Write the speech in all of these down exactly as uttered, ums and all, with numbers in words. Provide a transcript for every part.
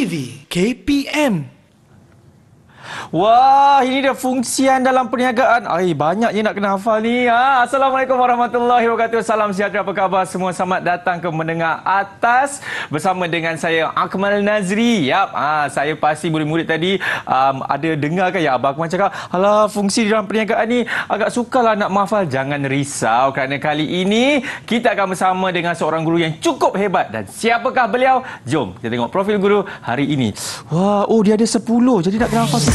T V K P M. Wah, ini dia fungsian dalam perniagaan. Ay, banyaknya nak kena hafal ni. Ha? Assalamualaikum warahmatullahi wabarakatuh. Salam sejahtera, apa khabar semua? Selamat datang ke Mendengar Atas bersama dengan saya, Akmal Nazri. Yap, ha, saya pasti murid-murid tadi um, ada dengar kan ya Abang Akmal cakap, alah, fungsi dalam perniagaan ni agak sukarlah nak menghafal. Jangan risau kerana kali ini kita akan bersama dengan seorang guru yang cukup hebat. Dan siapakah beliau? Jom kita tengok profil guru hari ini. Wah, oh dia ada sepuluh. Jadi nak kena hafal.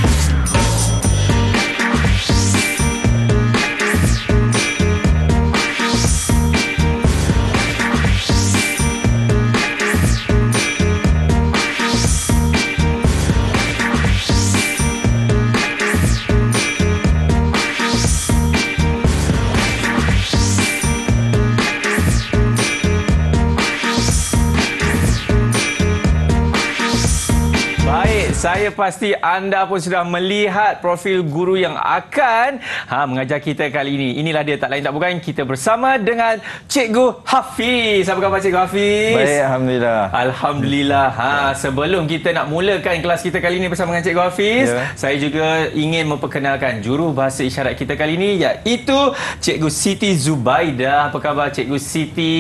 Saya pasti anda pun sudah melihat profil guru yang akan ha, mengajar kita kali ini. Inilah dia, tak lain tak bukan, kita bersama dengan Cikgu Hafiz. Apa khabar Cikgu Hafiz? Baik, Alhamdulillah. Alhamdulillah. Ha, sebelum kita nak mulakan kelas kita kali ini bersama dengan Cikgu Hafiz, ya, saya juga ingin memperkenalkan juru bahasa isyarat kita kali ini, iaitu Cikgu Siti Zubaidah. Apa khabar Cikgu Siti?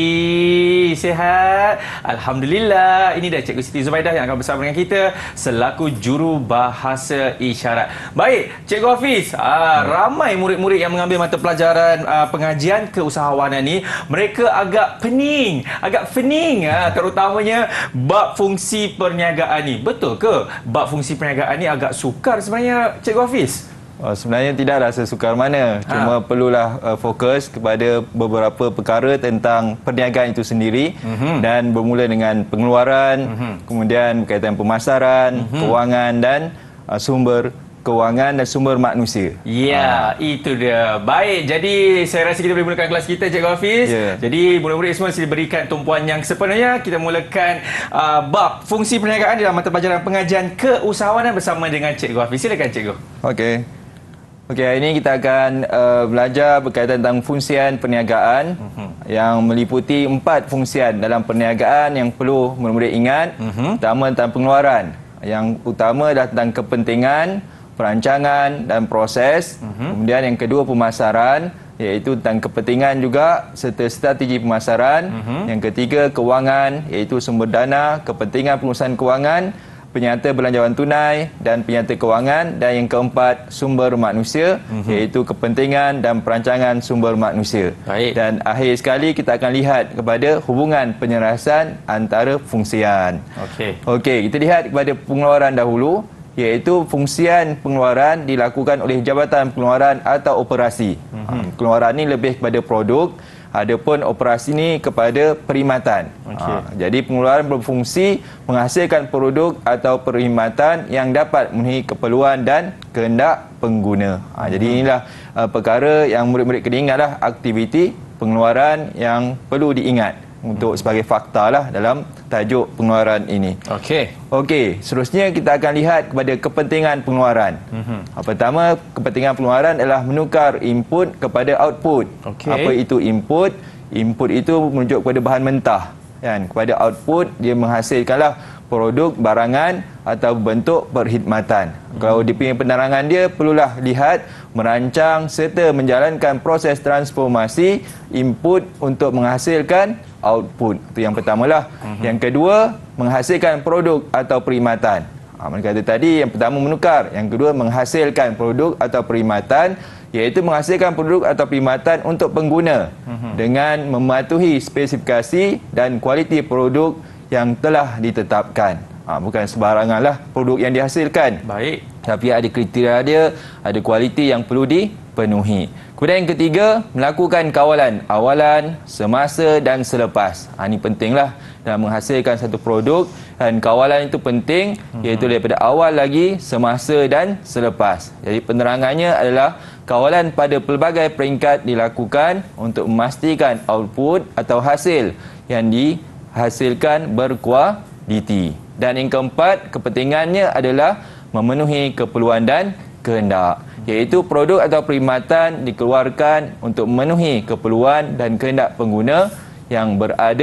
Sihat? Alhamdulillah. Ini dia Cikgu Siti Zubaidah yang akan bersama dengan kita selaku juru bahasa isyarat. Baik, Cikgu Hafiz, aa, ramai murid-murid yang mengambil mata pelajaran aa, pengajian keusahawanan ni, mereka agak pening, agak pening, aa, terutamanya bab fungsi perniagaan ni. Betul ke bab fungsi perniagaan ni agak sukar sebenarnya Cikgu Hafiz? Oh, sebenarnya tidak rasa sukar mana. Cuma ha. perlulah uh, fokus kepada beberapa perkara tentang perniagaan itu sendiri, mm-hmm. dan bermula dengan pengeluaran, mm-hmm. kemudian berkaitan pemasaran, mm-hmm. kewangan dan uh, sumber kewangan dan sumber manusia. Ya, ha. itu dia. Baik, jadi saya rasa kita boleh mulakan kelas kita, Cikgu Hafiz. Ya. Jadi murid-murid semua sila berikan tumpuan yang sepenuhnya. Kita mulakan uh, bab fungsi perniagaan dalam mata pelajaran pengajian keusahawanan bersama dengan Cikgu Hafiz. Silakan Cikgu. Okey. Okey, hari ini kita akan uh, belajar berkaitan tentang fungsian perniagaan, uh-huh. yang meliputi empat fungsian dalam perniagaan yang perlu murid-murid ingat. Uh-huh. Pertama tentang pengeluaran. Yang utama adalah tentang kepentingan, perancangan dan proses. Uh-huh. Kemudian yang kedua pemasaran, iaitu tentang kepentingan juga serta strategi pemasaran. Uh-huh. Yang ketiga kewangan, iaitu sumber dana, kepentingan pengurusan kewangan, penyata belanjawan tunai dan penyata kewangan, dan yang keempat sumber manusia, mm-hmm. iaitu kepentingan dan perancangan sumber manusia. Baik. Dan akhir sekali kita akan lihat kepada hubungan penyelarasan antara fungsian. Okey. Okey, kita lihat kepada pengeluaran dahulu, iaitu fungsian pengeluaran dilakukan oleh Jabatan Pengeluaran atau operasi. Mm-hmm. Pengeluaran ini lebih kepada produk, adapun operasi ini kepada perkhidmatan. Okay. Ha, jadi pengeluaran berfungsi menghasilkan produk atau perkhidmatan yang dapat memenuhi keperluan dan kehendak pengguna. Ha, hmm. Jadi inilah uh, perkara yang murid-murid kena ingatlah, aktiviti pengeluaran yang perlu diingat untuk sebagai fakta lah dalam tajuk pengeluaran ini. Okey. Okey, seterusnya kita akan lihat kepada kepentingan pengeluaran. Mm-hmm. Pertama, kepentingan pengeluaran adalah menukar input kepada output. Okay. Apa itu input? Input itu merujuk kepada bahan mentah, kan? Kepada output, dia menghasilkanlah produk, barangan atau bentuk perkhidmatan. Hmm. Kalau di punya penerangan dia, perlulah lihat, merancang serta menjalankan proses transformasi input untuk menghasilkan output. Itu yang pertamalah. Hmm. Yang kedua, menghasilkan produk atau perkhidmatan. Ha, mereka kata tadi, yang pertama menukar, yang kedua menghasilkan produk atau perkhidmatan, iaitu menghasilkan produk atau perkhidmatan untuk pengguna, hmm. dengan mematuhi spesifikasi dan kualiti produk yang telah ditetapkan. Ha, bukan sebaranganlah produk yang dihasilkan. Baik. Tapi ada kriteria dia, ada kualiti yang perlu dipenuhi. Kemudian yang ketiga, melakukan kawalan awalan, semasa dan selepas. Ha, ini pentinglah dalam menghasilkan satu produk, dan kawalan itu penting, hmm. iaitu daripada awal lagi, semasa dan selepas. Jadi penerangannya adalah kawalan pada pelbagai peringkat dilakukan untuk memastikan output atau hasil yang di hasilkan berkualiti. Dan yang keempat, kepentingannya adalah memenuhi keperluan dan kehendak, iaitu produk atau perkhidmatan dikeluarkan untuk memenuhi keperluan dan kehendak pengguna yang berada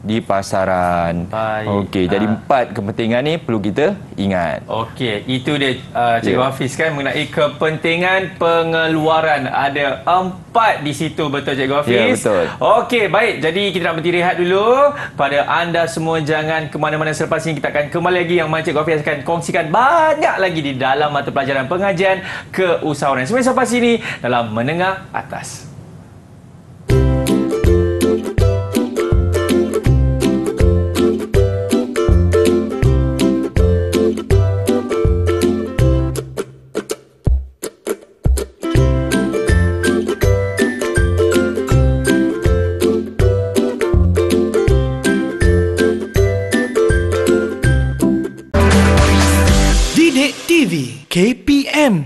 di pasaran. Baik. Okey, jadi Ha. empat kepentingan ni perlu kita ingat. Okey, itu dia uh, Cikgu Ya. Hafiz kan mengenai kepentingan pengeluaran. Ada empat di situ, betul Cikgu Hafiz? Ya, betul. Okey, baik. Jadi kita nak berhenti rehat dulu. Pada anda semua jangan ke mana-mana, selepas ini kita akan kembali lagi yang mana Cikgu Hafiz akan kongsikan banyak lagi di dalam mata pelajaran pengajian keusahawanan. Semua sampai sini dalam Menengah Atas. Didik T V K P M.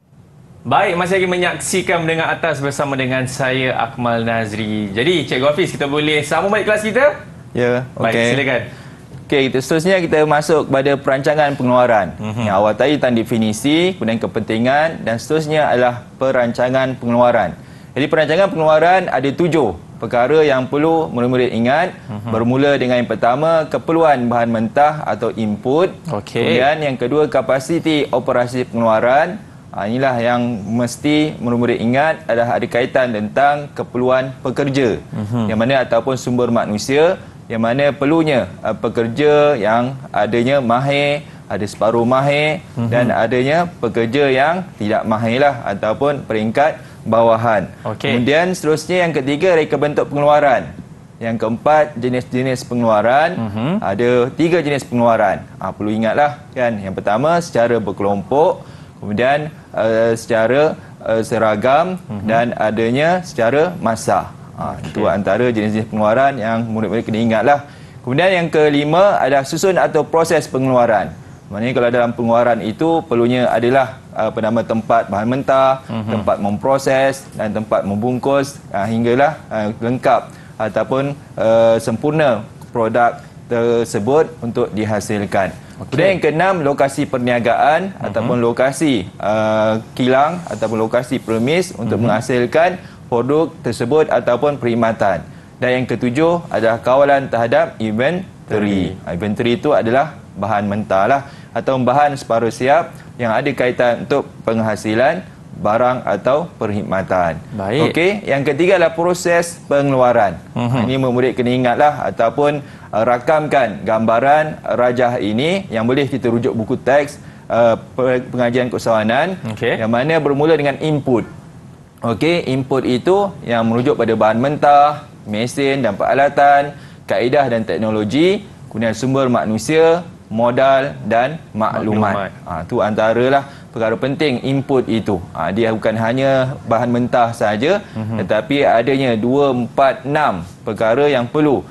Baik, masih lagi menyaksikan Mendengar Atas bersama dengan saya, Akmal Nazri. Jadi, Cikgu Hafiz, kita boleh sambung balik kelas kita? Ya, Baik, okey. silakan. Okey, kita seterusnya kita masuk kepada perancangan pengeluaran. Mm-hmm. Yang awal tadi tentang definisi, kemudian kepentingan dan seterusnya adalah perancangan pengeluaran. Jadi perancangan pengeluaran ada tujuh perkara yang perlu murid-murid ingat. Mm-hmm. Bermula dengan yang pertama, keperluan bahan mentah atau input. Okey. Kemudian yang kedua, kapasiti operasi pengeluaran. Ha, inilah yang mesti murid-murid ingat adalah ada kaitan tentang keperluan pekerja. Mm-hmm. Yang mana ataupun sumber manusia, yang mana perlunya uh, pekerja yang adanya mahir, ada separuh mahir, mm-hmm. dan adanya pekerja yang tidak mahir lah ataupun peringkat bawahan. Okey. Kemudian seterusnya yang ketiga, reka bentuk pengeluaran. Yang keempat, jenis-jenis pengeluaran. Mm-hmm. Ada tiga jenis pengeluaran. Ha, perlu ingatlah kan. Yang pertama secara berkelompok, kemudian uh, secara uh, seragam, mm-hmm. dan adanya secara masa. Ha, okay. Itu antara jenis-jenis pengeluaran yang murid-murid kena ingatlah. Kemudian yang kelima adalah susun atau proses pengeluaran. Maksudnya kalau dalam pengeluaran itu perlunya adalah apa nama tempat bahan mentah, mm-hmm. tempat memproses dan tempat membungkus uh, hinggalah uh, lengkap ataupun uh, sempurna produk tersebut untuk dihasilkan. Okay. Kemudian yang keenam, lokasi perniagaan, mm-hmm. ataupun lokasi uh, kilang ataupun lokasi premis untuk mm-hmm. menghasilkan produk tersebut ataupun perkhidmatan. Dan yang ketujuh adalah kawalan terhadap inventory. Mm-hmm. Inventory itu adalah bahan mentah lah, atau bahan separuh siap yang ada kaitan untuk penghasilan barang atau perkhidmatan. Baik. Okey, yang ketiga adalah proses pengeluaran. Uh-huh. Ini murid kena ingatlah ataupun uh, rakamkan gambaran rajah ini yang boleh kita rujuk buku teks uh, pengajian keusahawanan, okay. yang mana bermula dengan input. Okey, input itu yang merujuk pada bahan mentah, mesin dan peralatan, kaedah dan teknologi, kemudian sumber manusia, modal dan maklumat. Ha, itu antaralah perkara penting input itu. Ha, dia bukan hanya bahan mentah saja, mm-hmm. tetapi adanya dua, empat, enam perkara yang perlu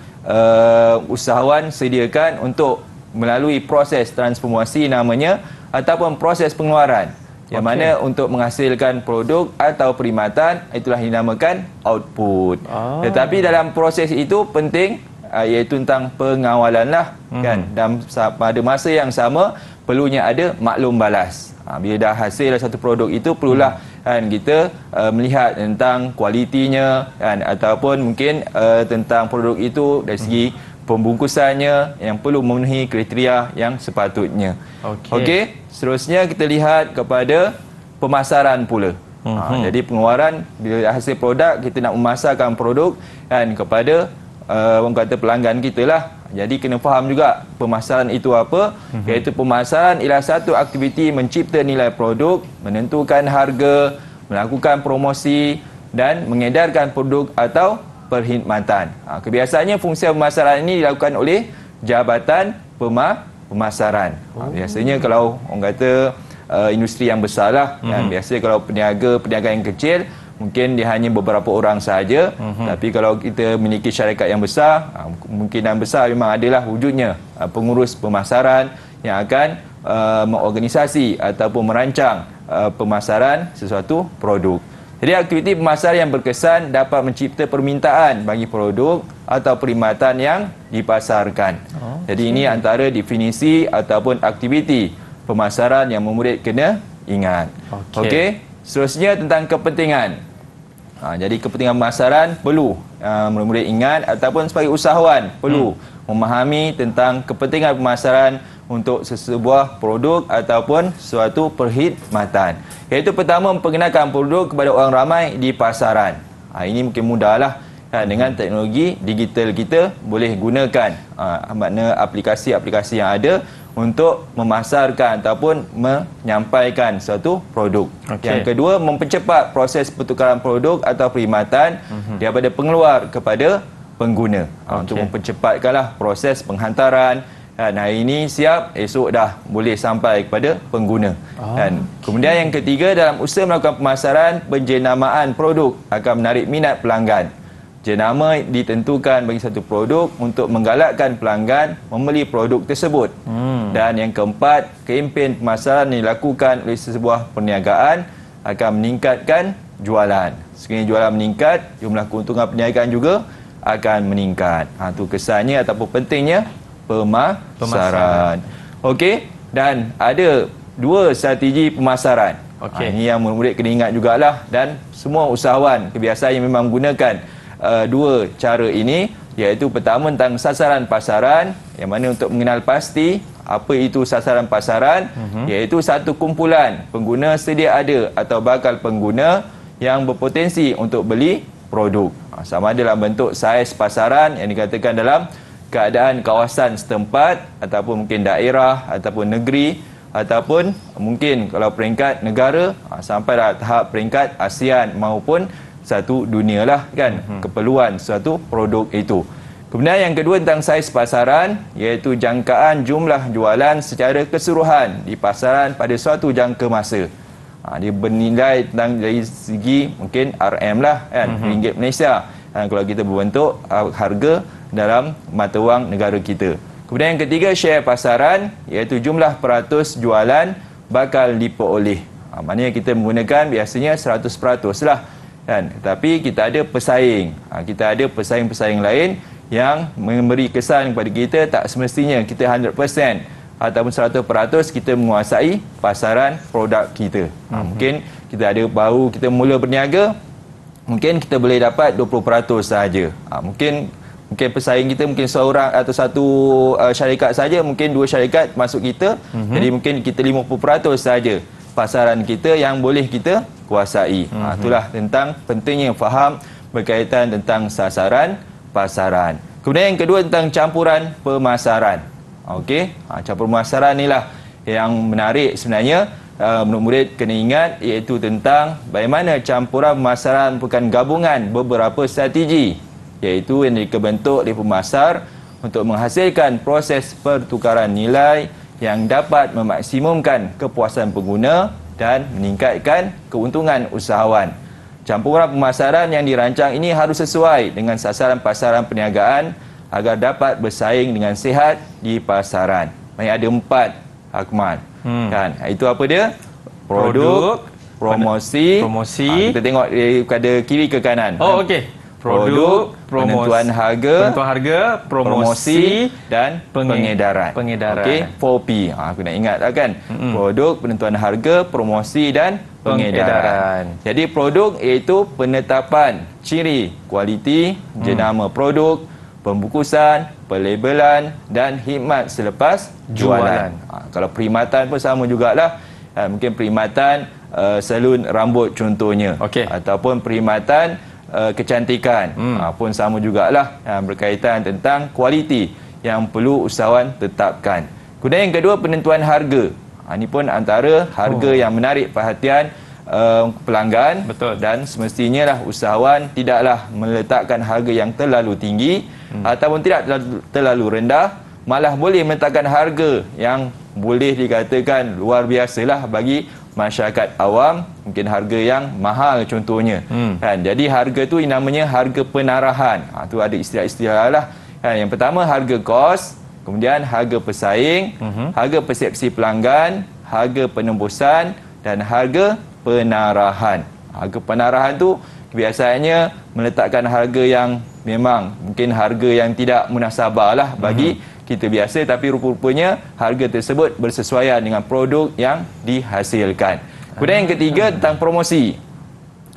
uh, usahawan sediakan untuk melalui proses transformasi namanya ataupun proses pengeluaran. Yang okay. mana untuk menghasilkan produk atau perkhidmatan itulah dinamakan output. Ah. Tetapi dalam proses itu penting Uh, iaitu tentang pengawalan lah, hmm. kan, dan pada masa yang sama perlunya ada maklum balas. Ha, bila dah hasil satu produk itu perlulah hmm. kan kita uh, melihat tentang kualitinya kan, ataupun mungkin uh, tentang produk itu dari segi hmm. pembungkusannya yang perlu memenuhi kriteria yang sepatutnya. Okey. Okey, seterusnya kita lihat kepada pemasaran pula. Hmm. Ha, jadi pengeluaran bila dah hasil produk kita nak memasarkan produk kan kepada Uh, orang kata pelanggan kita lah. Jadi kena faham juga pemasaran itu apa. Mm-hmm. Iaitu pemasaran ialah satu aktiviti mencipta nilai produk, menentukan harga, melakukan promosi dan mengedarkan produk atau perkhidmatan. Ha, kebiasaannya fungsi pemasaran ini dilakukan oleh Jabatan Pema- Pemasaran. Ha, biasanya kalau orang kata uh, industri yang besar lah, mm-hmm. kan? Biasanya kalau peniaga-peniaga yang kecil mungkin dia hanya beberapa orang sahaja, uh-huh. tapi kalau kita memiliki syarikat yang besar, kemungkinan besar memang adalah wujudnya pengurus pemasaran yang akan uh, mengorganisasi ataupun merancang uh, pemasaran sesuatu produk. Jadi aktiviti pemasaran yang berkesan dapat mencipta permintaan bagi produk atau perkhidmatan yang dipasarkan. Oh, Jadi okay. ini antara definisi ataupun aktiviti pemasaran yang murid kena ingat. Okey. Okay? Seterusnya tentang kepentingan. Ha, jadi kepentingan pemasaran perlu uh, murid-murid ingat ataupun sebagai usahawan perlu hmm. memahami tentang kepentingan pemasaran untuk sesebuah produk ataupun suatu perkhidmatan. Iaitu pertama, memperkenalkan produk kepada orang ramai di pasaran. Ha, ini mungkin mudahlah. Ha, dengan teknologi digital kita boleh gunakan ha, makna aplikasi-aplikasi yang ada untuk memasarkan ataupun menyampaikan suatu produk. Okay. Yang kedua, mempercepat proses pertukaran produk atau perkhidmatan uh-huh. daripada pengeluar kepada pengguna. Ha, okay. Untuk mempercepatkanlah proses penghantaran. Dan hari ini siap, esok dah boleh sampai kepada pengguna. Oh. Dan kemudian yang ketiga, dalam usaha melakukan pemasaran, penjenamaan produk akan menarik minat pelanggan. Jenama ditentukan bagi satu produk untuk menggalakkan pelanggan membeli produk tersebut. Hmm. Dan yang keempat, kempen pemasaran yang dilakukan oleh sebuah perniagaan akan meningkatkan jualan. Sekiranya jualan meningkat, jumlah keuntungan perniagaan juga akan meningkat. Ha, itu kesannya ataupun pentingnya pemasaran. pemasaran. Okey, dan ada dua strategi pemasaran. Okay. Ha, ini yang murid-murid kena ingat jugalah, dan semua usahawan kebiasaan yang memang menggunakan Uh, dua cara ini, iaitu pertama tentang sasaran pasaran, yang mana untuk mengenal pasti apa itu sasaran pasaran, uh-huh. iaitu satu kumpulan pengguna sedia ada atau bakal pengguna yang berpotensi untuk beli produk. Sama ada dalam bentuk saiz pasaran yang dikatakan dalam keadaan kawasan setempat ataupun mungkin daerah ataupun negeri ataupun mungkin kalau peringkat negara sampailah tahap peringkat ASEAN maupun satu dunia lah kan, hmm. keperluan suatu produk itu. Kemudian yang kedua tentang saiz pasaran, iaitu jangkaan jumlah jualan secara keseluruhan di pasaran pada suatu jangka masa. Ha, dia bernilai tentang dari segi mungkin R M lah kan, hmm. ringgit Malaysia. Ha, kalau kita berbentuk uh, harga dalam mata wang negara kita. Kemudian yang ketiga, share pasaran, iaitu jumlah peratus jualan bakal diperoleh. Ha, maknanya kita menggunakan biasanya seratus peratus lah. Kan? Tetapi kita ada pesaing. Ha, kita ada pesaing-pesaing lain yang memberi kesan kepada kita tak semestinya kita seratus peratus ataupun seratus peratus kita menguasai pasaran produk kita. Ha, mungkin kita ada baru kita mula berniaga, mungkin kita boleh dapat dua puluh peratus sahaja. Ha, mungkin mungkin pesaing kita mungkin seorang atau satu uh, syarikat saja, mungkin dua syarikat masuk kita. Mm-hmm. Jadi mungkin kita lima puluh peratus sahaja pasaran kita yang boleh kita kuasai. Mm-hmm. Ha, itulah tentang pentingnya faham berkaitan tentang sasaran pasaran. Kemudian yang kedua tentang campuran pemasaran. Okey, ha, campuran pemasaran inilah yang menarik sebenarnya. Uh, murid-murid kena ingat, iaitu tentang bagaimana campuran pemasaran merupakan gabungan beberapa strategi, iaitu yang dibentuk oleh pemasar untuk menghasilkan proses pertukaran nilai yang dapat memaksimumkan kepuasan pengguna dan meningkatkan keuntungan usahawan. Campuran pemasaran yang dirancang ini harus sesuai dengan sasaran pasaran perniagaan agar dapat bersaing dengan sihat di pasaran. Maksudnya ada empat, Akmal. Hmm. Kan? Itu apa dia? Produk, Produk promosi. promosi. Ha, kita tengok daripada kiri ke kanan. Oh, okey. Produk, promosi, penentuan harga, penentuan harga, promosi, promosi dan penge, pengedaran. Pengedaran. Okey, four P. Ha, aku nak ingat lah kan. Mm-hmm. Produk, penentuan harga, promosi dan pengedaran. pengedaran. Jadi produk iaitu penetapan ciri kualiti, mm. jenama produk, pembungkusan, pelabelan dan khidmat selepas jualan. jualan. Ha, kalau perkhidmatan pun sama jugalah. Ha, mungkin perkhidmatan uh, salon rambut contohnya. Okay. Ataupun perkhidmatan Uh, kecantikan hmm. uh, pun sama jugalah, uh, berkaitan tentang kualiti yang perlu usahawan tetapkan. Kemudian yang kedua, penentuan harga. Uh, ini pun antara harga oh. yang menarik perhatian uh, pelanggan. Betul. Dan semestinya lah usahawan tidaklah meletakkan harga yang terlalu tinggi hmm. ataupun tidak terlalu, terlalu rendah, malah boleh meletakkan harga yang boleh dikatakan luar biasalah bagi masyarakat awam, mungkin harga yang mahal contohnya. Hmm. Kan? Jadi harga tu namanya harga penarahan. Ha, tu ada istilah-istilah lah. Kan? Yang pertama harga kos, kemudian harga pesaing, uh-huh. harga persepsi pelanggan, harga penembusan dan harga penarahan. Harga penarahan tu biasanya meletakkan harga yang memang mungkin harga yang tidak munasabah lah bagi uh-huh. kita biasa, tapi rupa-rupanya harga tersebut bersesuaian dengan produk yang dihasilkan. Kemudian yang ketiga tentang promosi.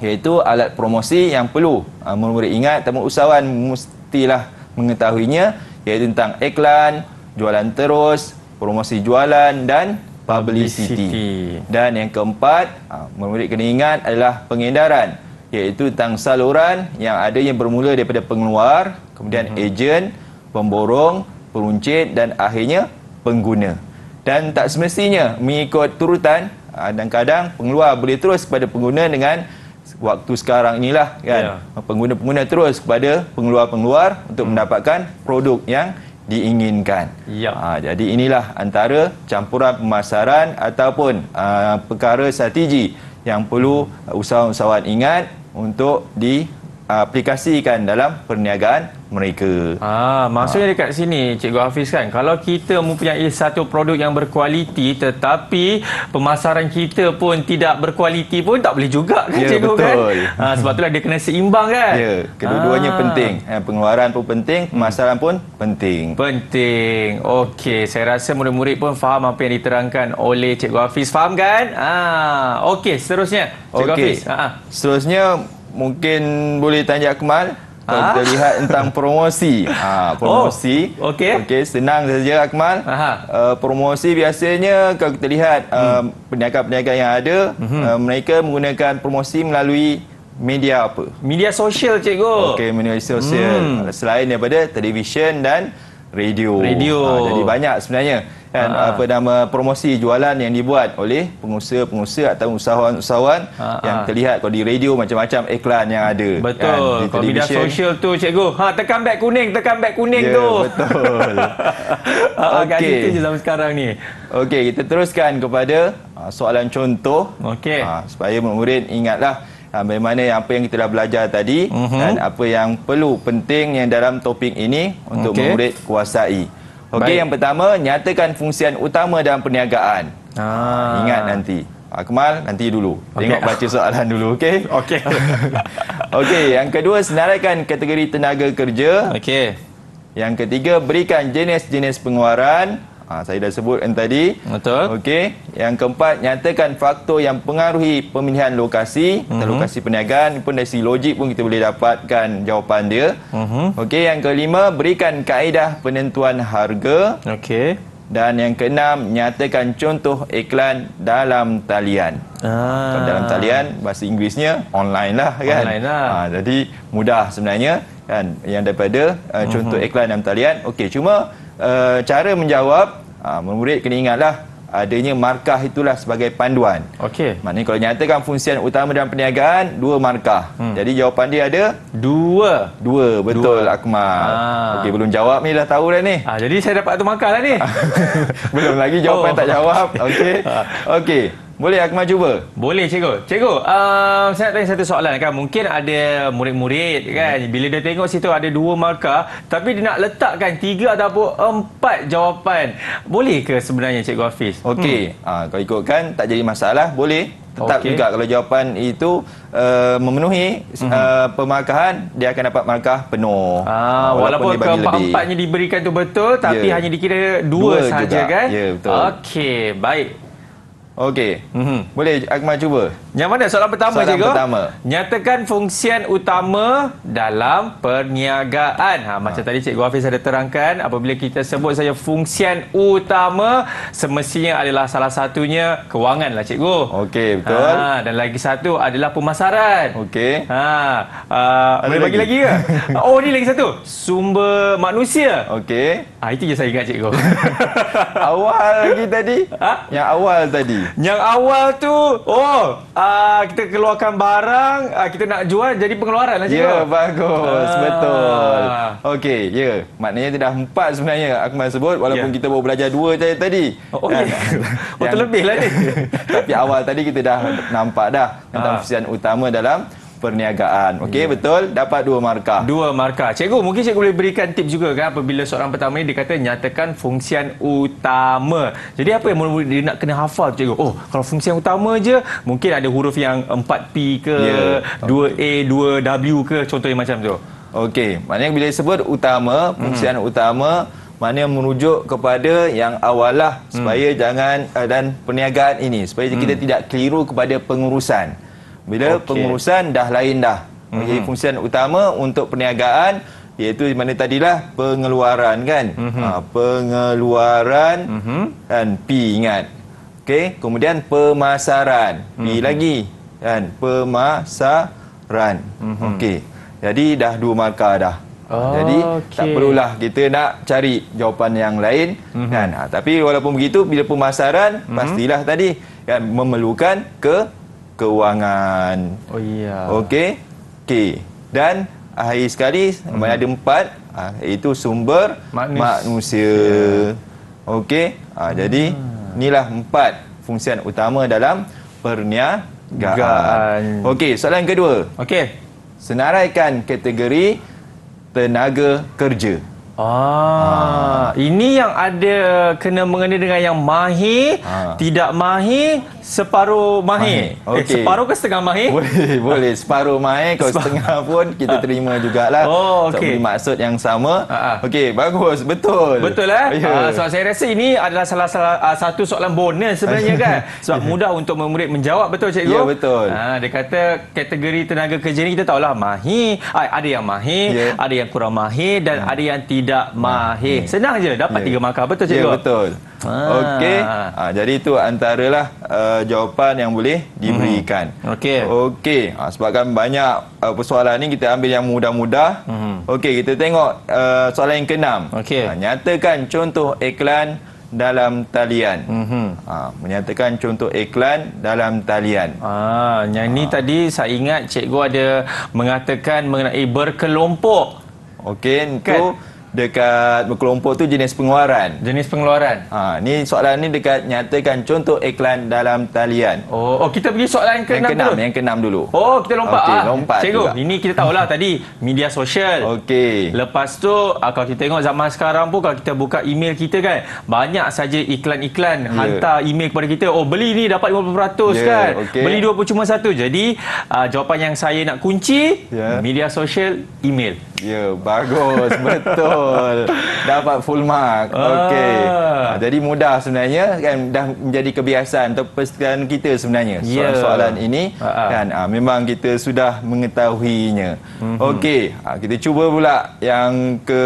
iaitu alat promosi yang perlu uh, murid-murid ingat, tetamu usahawan mestilah mengetahuinya, iaitu tentang iklan, jualan terus, promosi jualan dan publicity. publicity. Dan yang keempat, uh, murid-murid kena ingat adalah pengedaran, iaitu tentang saluran yang ada yang bermula daripada pengeluar, kemudian mm-hmm. ejen, pemborong, peruncit dan akhirnya pengguna. Dan tak semestinya mengikut turutan, kadang-kadang pengeluar boleh terus kepada pengguna dengan waktu sekarang inilah kan. Yeah. Pengguna-pengguna terus kepada pengeluar-pengeluar untuk hmm. mendapatkan produk yang diinginkan. Yeah. Ha, jadi inilah antara campuran pemasaran ataupun uh, perkara strategi yang perlu uh, usahawan-usahawan ingat untuk diaplikasikan dalam perniagaan mereka. Ah, maksudnya dekat sini Cikgu Hafiz kan, kalau kita mempunyai satu produk yang berkualiti tetapi pemasaran kita pun tidak berkualiti pun tak boleh juga kan, ya, Cikgu betul. kan? Ah, sebab itulah dia kena seimbang kan? Ya, kedua-duanya ah. penting. Pengeluaran pun penting, pemasaran hmm. pun penting. Penting. Okey, saya rasa murid-murid pun faham apa yang diterangkan oleh Cikgu Hafiz. Faham kan? Ah, okey, seterusnya Cikgu okay. Hafiz. Ah. Seterusnya mungkin boleh tanya Akmal. Kalau kita lihat tentang promosi. Ha, promosi. Oh, okey. Okey, senang saja Akmal. Uh, promosi biasanya kalau kita lihat uh, hmm. peniaga-peniaga yang ada, hmm. uh, mereka menggunakan promosi melalui media apa? Media sosial, Cikgu. Okey, media sosial. Hmm. Selain daripada televisyen dan radio. Radio. Ha, jadi banyak sebenarnya kan ha. apa nama promosi jualan yang dibuat oleh pengusaha-pengusaha atau usahawan-usahawan ha. yang terlihat kalau di radio macam-macam iklan yang ada. Betul. Kan, di kalau media sosial tu Cikgu, ha tekan beg kuning, tekan beg kuning yeah, tu. Betul. Okey. Itu je zaman sekarang ni. Okey, kita teruskan kepada soalan contoh. Okey. Ha, supaya murid ingatlah Ha, bagaimana yang apa yang kita dah belajar tadi uh-huh. dan apa yang perlu penting yang dalam topik ini untuk okay. murid kuasai. Okey, yang pertama, nyatakan fungsian utama dalam perniagaan. Ah. Ingat nanti. Akmal, nanti dulu. Okay. Tengok baca soalan dulu, okey? Okey. Okey, yang kedua, senaraikan kategori tenaga kerja. Okey. Yang ketiga, berikan jenis-jenis pengeluaran. Ha, saya dah sebut yang tadi. Betul. Okey. Yang keempat, nyatakan faktor yang pengaruhi pemilihan lokasi. Uh-huh. Lokasi perniagaan pun dari segi logik pun kita boleh dapatkan jawapan dia. Uh-huh. Okey. Yang kelima, berikan kaedah penentuan harga. Okey. Dan yang keenam, nyatakan contoh iklan dalam talian. Ah. Dalam talian, bahasa Inggerisnya online lah kan. Online lah. Ha, jadi mudah sebenarnya kan yang daripada uh, contoh uh-huh. iklan dalam talian. Okey, cuma uh, cara menjawab, uh, murid kena ingatlah adanya markah itulah sebagai panduan. Okey. Maknanya kalau nyatakan fungsian utama dalam perniagaan, dua markah. Hmm. Jadi jawapan dia ada dua. Dua, betul dua. Akmal. Ah. Okey, belum jawab ni dah tahu dah ni. Ah, jadi saya dapat satu markah lah ni. Belum lagi jawapan oh. tak jawab. Okey. Okey. Boleh Akmal cuba? Boleh Cikgu. Cikgu, uh, saya nak tanya satu soalan kan. Mungkin ada murid-murid kan, bila dia tengok situ ada dua markah, tapi dia nak letakkan tiga ataupun empat jawapan. Boleh ke sebenarnya Cikgu Hafiz? Okey. Hmm. Uh, kalau ikutkan tak jadi masalah, boleh. Tetap okay. juga kalau jawapan itu uh, memenuhi uh, uh, pemarkahan, dia akan dapat markah penuh. Ah, walaupun, walaupun keempat-empatnya diberikan tu betul, tapi yeah. hanya dikira dua, dua sahaja kan? Ya, yeah, betul. Okey, baik. Okey. Mm-hmm. Boleh Akmal cuba? Yang mana soalan pertama, soalan Cikgu? pertama. Nyatakan fungsian utama dalam perniagaan. Ha, macam ha. tadi Cikgu Hafiz ada terangkan, apabila kita sebut saja fungsian utama, semestinya adalah salah satunya kewangan lah Cikgu. Okey, betul. Ha, dan lagi satu adalah pemasaran. Okey. Ha, uh, boleh bagi lagi ke? Oh, ni lagi satu. Sumber manusia. Okey. Ha, itu je saya ingat Cikgu. Awal lagi tadi? Ha? Yang awal tadi. Yang awal tu, oh, uh, kita keluarkan barang, uh, kita nak jual, jadi pengeluaran lah Cikgu. Ya, bagus. Ah. Betul. Okey, ya. Maknanya tidak empat sebenarnya Akmal sebut, walaupun yeah. kita baru belajar dua tadi. Oh, kan? yeah. oh terlebih lah ni. Tapi awal tadi kita dah nampak dah tentang ah. fungsian utama dalam perniagaan. Okey, yeah. betul. Dapat dua markah. Dua markah. Cikgu, mungkin cikgu boleh berikan tips juga kan apabila soalan pertama ni dia kata nyatakan fungsian utama. Jadi apa yang murid-murid dia nak kena hafal cikgu? Oh, kalau fungsian utama je, mungkin ada huruf yang empat P ke, yeah. dua A, dua W ke, contoh yang macam tu. Okey, maknanya bila disebut utama, fungsian hmm. utama, maknanya merujuk kepada yang awal lah, supaya hmm. jangan uh, dan perniagaan ini, supaya hmm. kita tidak keliru kepada pengurusan. Bila Okey. pengurusan dah lain dah. Mm-hmm. Jadi fungsian utama untuk perniagaan iaitu mana tadilah pengeluaran kan. Mm-hmm. Ha, pengeluaran mm-hmm. dan P ingat. Okey, kemudian pemasaran. Mm-hmm. P lagi kan, pemasaran. Mm-hmm. Okey. Jadi dah dua markah dah. Oh, jadi okay. tak perlulah kita nak cari jawapan yang lain mm-hmm. kan. Ha, tapi walaupun begitu bila pemasaran mm-hmm. pastilah tadi kan memerlukan ke kewangan. Oh iya. Okey. Okey. Dan akhir sekali mm-hmm. ada empat ha, iaitu sumber Manus. manusia. Yeah. Okey. Ha, jadi hmm. inilah empat fungsian utama dalam perniagaan. Okey, soalan kedua. Okey. Senaraikan kategori tenaga kerja. Ah, ha. Ini yang ada kena mengena dengan yang mahir, ha. tidak mahir, separuh mahir. mahir. Okay. Eh, separuh ke setengah mahir? Boleh, boleh. Separuh mahir, kalau setengah pun kita terima jugalah. Oh, okey. So, maksud yang sama. Okey, bagus, betul. Betul eh? Yeah. Ha, so saya rasa ini adalah salah, salah uh, satu soalan bonus sebenarnya kan. Sebab mudah untuk murid menjawab, betul cikgu? Ya, betul. Ha, dia kata kategori tenaga kerja ni kita tahulah mahir, ada yang mahir, yeah. ada yang kurang mahir dan yeah. ada yang tidak tidak mahir. Senang je dapat tiga yeah. markah, betul cikgu? Ya, betul. Ah. Okey. Ha, jadi itu antaralah uh, jawapan yang boleh diberikan. Mm-hmm. Okey. Okey. Ha, sebabkan banyak uh, persoalan ni kita ambil yang mudah-mudah. Mm-hmm. Okey, kita tengok uh, soalan yang keenam. Okey. Ha, nyatakan contoh iklan dalam talian. Mm-hmm. Ha, menyatakan contoh iklan dalam talian. Ah, yang ni ha. tadi saya ingat cikgu ada mengatakan mengenai berkelompok. Okey, kan? Itu dekat berkelompok tu jenis pengeluaran. Jenis pengeluaran. Ha, ni soalan ni dekat nyatakan contoh iklan dalam talian. Oh, oh kita pergi soalan ke yang enam keenam, dulu. Yang keenam dulu. Oh, kita lompat. Okey, ah. lompat. Cikgu, juga. Ini kita tahulah tadi media sosial. Okey. Lepas tu kalau kita tengok zaman sekarang pun kalau kita buka email kita kan, banyak saja iklan-iklan yeah. hantar email kepada kita. Oh, beli ni dapat lima puluh peratus yeah, kan. Okay. Beli dua puluh cuma satu. Jadi, uh, jawapan yang saya nak kunci yeah. media sosial, email. Ya, yeah, bagus. Betul. Dapat full mark. Okey. Ah. Jadi mudah sebenarnya kan, dah menjadi kebiasaan atau persekitaran kita sebenarnya. Soalan-soalan yeah. ini ah. kan ah, memang kita sudah mengetahuinya. Mm-hmm. Okey, ah, kita cuba pula yang ke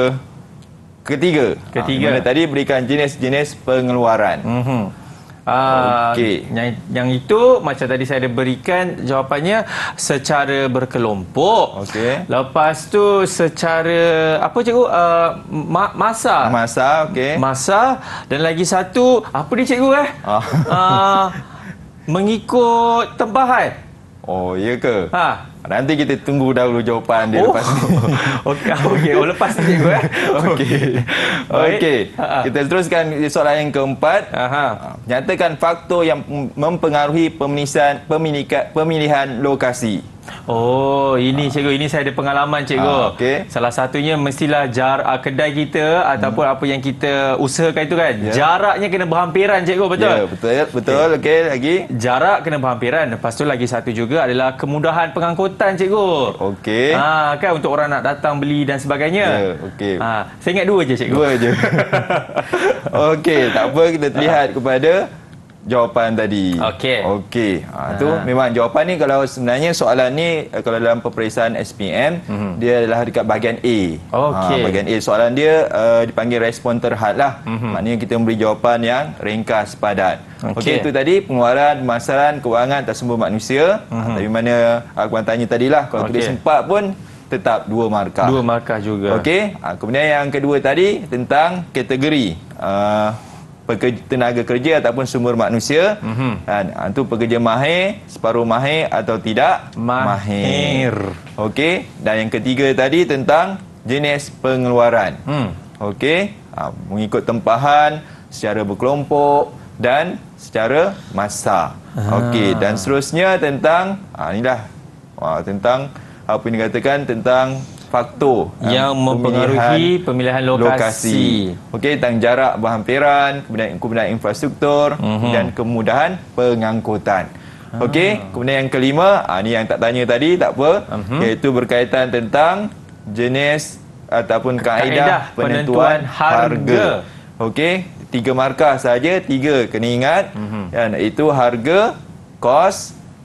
ketiga. Ketiga. Ah, mana tadi berikan jenis-jenis pengeluaran. Mhm. Uh, okay. yang, yang itu macam tadi saya ada berikan jawapannya secara berkelompok. Okey. Lepas tu secara apa cikgu? Uh, ma- masa. Masa, okey. Masa dan lagi satu apa dia cikgu eh? Oh. Uh, mengikut tempahan. Oh, ya ke? Ha. Nanti kita tunggu dahulu jawapan dia oh. lepas ni. Okey, okey. Oh, lepas ni cikgu eh. Okey. Okey. Kita teruskan soalan yang keempat. Aha. Nyatakan faktor yang mempengaruhi pemilihan pemilikan pemilihan lokasi. Oh, ini cikgu, ini saya ada pengalaman cikgu. Ah, okay. Salah satunya mestilah jar uh, kedai kita hmm. ataupun apa yang kita usahakan itu kan. Yeah. Jaraknya kena berhampiran cikgu, betul? Ya, yeah, betul. Betul. Okey, okay, lagi. Jarak kena berhampiran. Lepas tu lagi satu juga adalah kemudahan pengangkutan cikgu. Okey. Ha, kan untuk orang nak datang beli dan sebagainya. Ya, yeah, okey. Ha, saya ingat dua je cikgu. Dua je. Okey, tak apa, kita lihat kepada jawapan tadi. Okey. Okey. Ha, tu ha. memang jawapan ni kalau sebenarnya soalan ni kalau dalam peperiksaan S P M mm-hmm. dia adalah dekat bahagian A. Okey. Ha, bahagian A soalan dia uh, dipanggil respon terhad lah. Mm-hmm. Maknanya kita memberi jawapan yang ringkas padat. Okey, okay, itu tadi pengeluaran, pemasaran, kewangan atas sumber manusia. Mm-hmm. Ha, tapi mana aku tanya tadilah kalau okay. tulis empat pun tetap dua markah. Dua markah juga. Okey. Ha, kemudian yang kedua tadi tentang kategori uh, pekerja, tenaga kerja ataupun sumber manusia. Mm-hmm. Dan itu pekerja mahir, separuh mahir atau tidak mahir. Okey. Dan yang ketiga tadi tentang jenis pengeluaran. Mm. Okey. Ha, mengikut tempahan, secara berkelompok dan secara masa. Ah. Okey. Dan seterusnya tentang ha, inilah ha, tentang apa yang dikatakan tentang faktor yang mempengaruhi pemilihan, pemilihan lokasi. lokasi. Okey, tentang jarak berhampiran, kemudian kemudahan infrastruktur mm-hmm. dan kemudahan pengangkutan. Ah. Okey, kemudian yang kelima, ah ni yang tak tanya tadi tak apa, mm-hmm. iaitu berkaitan tentang jenis ataupun kaedah, kaedah penentuan, penentuan harga. Okey, tiga markah saja, tiga kena ingat. Mm-hmm. Dan itu harga, kos,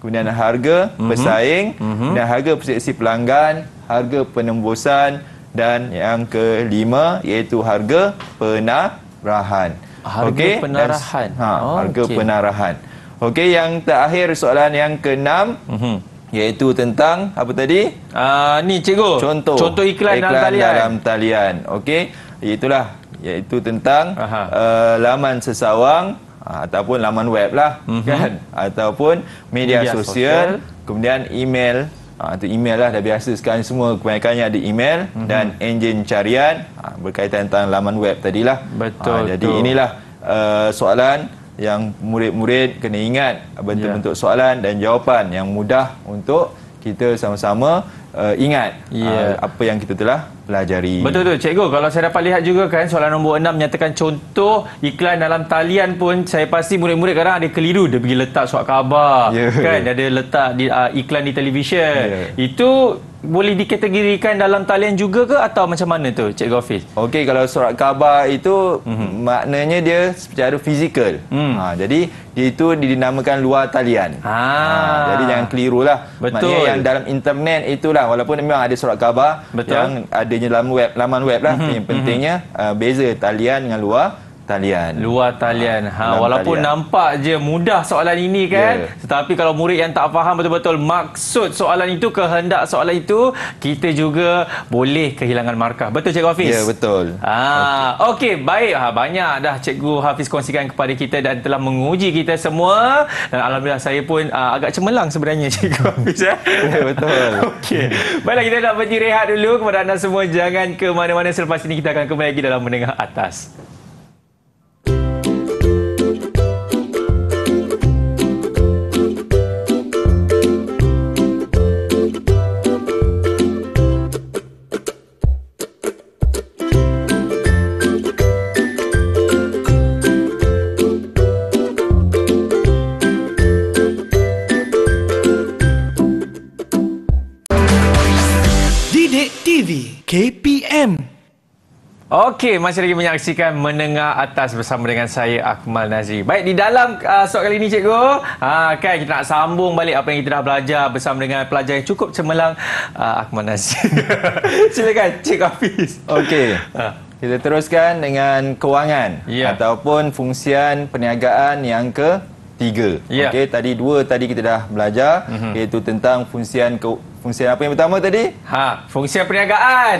kemudian harga pesaing, mm-hmm. kemudian harga persepsi pelanggan, harga penembusan, dan yang kelima iaitu harga penarahan. Harga okay? penarahan. Dan, ha, oh, harga okay. penarahan. Okey, yang terakhir soalan yang keenam, mm-hmm. iaitu tentang apa tadi? Uh, ni cikgu. Contoh. Contoh iklan, iklan dalam talian. dalam talian. Okey, itulah iaitu tentang uh, laman sesawang uh, ataupun laman web lah, mm-hmm. kan? Ataupun media, media sosial, sosial, kemudian email. Ha, itu email lah, dah biasa sekarang semua kebanyakannya ada email, mm-hmm. dan enjin carian ha, berkaitan tentang laman web tadilah. Betul. Ha, jadi betul. Inilah uh, soalan yang murid-murid kena ingat, bentuk-bentuk yeah. soalan dan jawapan yang mudah untuk kita sama-sama uh, ingat yeah. uh, apa yang kita telah pelajari. Betul tu cikgu, kalau saya dapat lihat juga kan soalan nombor enam menyatakan contoh iklan dalam talian pun saya pasti murid-murid kadang ada keliru, dia pergi letak surat khabar, yeah. kan, ada letak di, uh, iklan di televisyen. Yeah. Itu boleh dikategorikan dalam talian juga ke atau macam mana tu Cikgu Hafiz? Okey, kalau surat khabar itu mm-hmm. maknanya dia secara fizikal. Mm. Ha, jadi dia itu dinamakan luar talian. Ha. Ha, jadi jangan kelirulah. Betul. Maknanya yang dalam internet itulah, walaupun memang ada surat khabar, betul, yang adanya dalam web, laman web lah. Mm-hmm. Yang pentingnya mm-hmm. uh, beza talian dengan luar talian. Luar talian. Ha, walaupun talian. Nampak je mudah soalan ini kan, yeah. tetapi kalau murid yang tak faham betul-betul maksud soalan itu, kehendak soalan itu, kita juga boleh kehilangan markah. Betul Cikgu Hafiz? Ya, yeah, betul. Ah, okey, okay, baik. Ha, banyak dah Cikgu Hafiz kongsikan kepada kita dan telah menguji kita semua. Dan alhamdulillah saya pun uh, agak cemerlang sebenarnya Cikgu Hafiz ya. Ya, betul. Okey. Baiklah, kita nak berhenti rehat dulu. Kepada anda semua jangan ke mana-mana, selepas ini kita akan kembali lagi dalam Menengah Atas. K P M. Okey, masih lagi menyaksikan Menengah Atas bersama dengan saya Akmal Nazri. Baik, di dalam uh, soal kali ini cikgu, ha, kan kita nak sambung balik apa yang kita dah belajar bersama dengan pelajar yang cukup cemerlang, uh, Akmal Nazri. Silakan Cikgu Hafiz. Okey. Ha. Kita teruskan dengan kewangan, yeah. ataupun fungsian perniagaan yang ketiga. Yeah. Okey, tadi dua tadi kita dah belajar, mm-hmm. iaitu tentang fungsian ke Fungsian apa yang pertama tadi? Ha, fungsian perniagaan.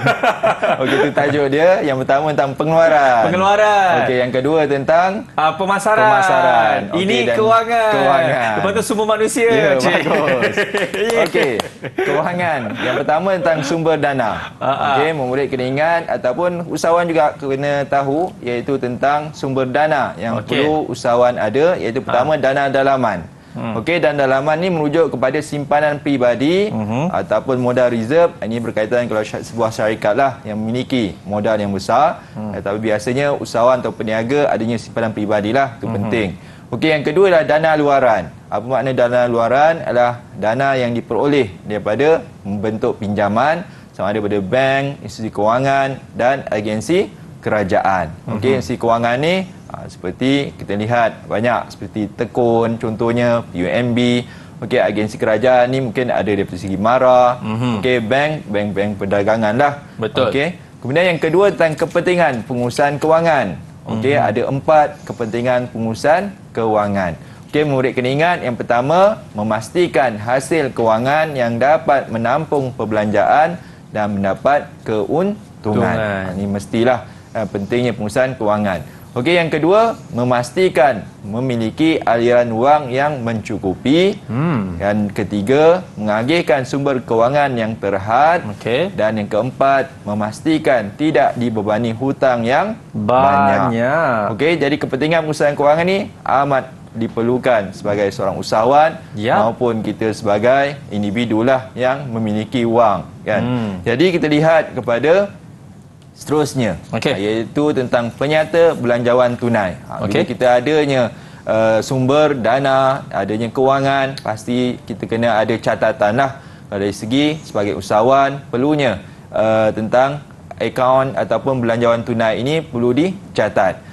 Okey, itu tajuk dia. Yang pertama tentang pengeluaran. Pengeluaran. Okey, yang kedua tentang uh, pemasaran. Pemasaran. Okay, ini kewangan. Kewangan. Lepas tu sumber manusia. Ya, bagus. Okey, kewangan. Yang pertama tentang sumber dana. Okey, murid kena ingat ataupun usahawan juga kena tahu, iaitu tentang sumber dana yang okay. perlu usahawan ada, iaitu pertama ha. dana dalaman. Hmm. Okey, dan dalaman ni merujuk kepada simpanan peribadi uh-huh. ataupun modal reserve. Ini berkaitan kalau sebuah syarikat lah yang memiliki modal yang besar. Hmm. Tetapi biasanya usahawan atau peniaga adanya simpanan peribadi lah. Itu uh-huh. penting. Okey, yang kedua adalah dana luaran. Apa makna dana luaran? Adalah dana yang diperoleh daripada membentuk pinjaman, sama ada daripada bank, institusi kewangan dan agensi kerajaan. Okey, uh-huh. institusi kewangan ni Ha, seperti kita lihat banyak seperti Tekun contohnya, P U M B. Okey, agensi kerajaan ni mungkin ada dari segi MARA. Mm-hmm. Okey, bank, bank-bank perdagangan lah. Betul. Okey. Kemudian yang kedua tentang kepentingan pengurusan kewangan. Okey, mm-hmm. ada empat kepentingan pengurusan kewangan. Okey, murid kena ingat yang pertama, memastikan hasil kewangan yang dapat menampung perbelanjaan dan mendapat keuntungan. Ha, ini mestilah ha, pentingnya pengurusan kewangan. Okey, yang kedua, memastikan memiliki aliran wang yang mencukupi. Hmm. Dan ketiga, mengagihkan sumber kewangan yang terhad. Okay. Dan yang keempat, memastikan tidak dibebani hutang yang banyak. banyak. Okey, jadi kepentingan pengurusan kewangan ni amat diperlukan sebagai seorang usahawan yep. maupun kita sebagai individu lah yang memiliki wang, kan. Hmm. Jadi kita lihat kepada seterusnya, okay. iaitu tentang penyata belanjawan tunai. Ha, okay. Bila kita adanya uh, sumber dana, adanya kewangan, pasti kita kena ada catatan lah. Dari segi sebagai usahawan, perlunya uh, tentang akaun ataupun belanjawan tunai ini perlu dicatat.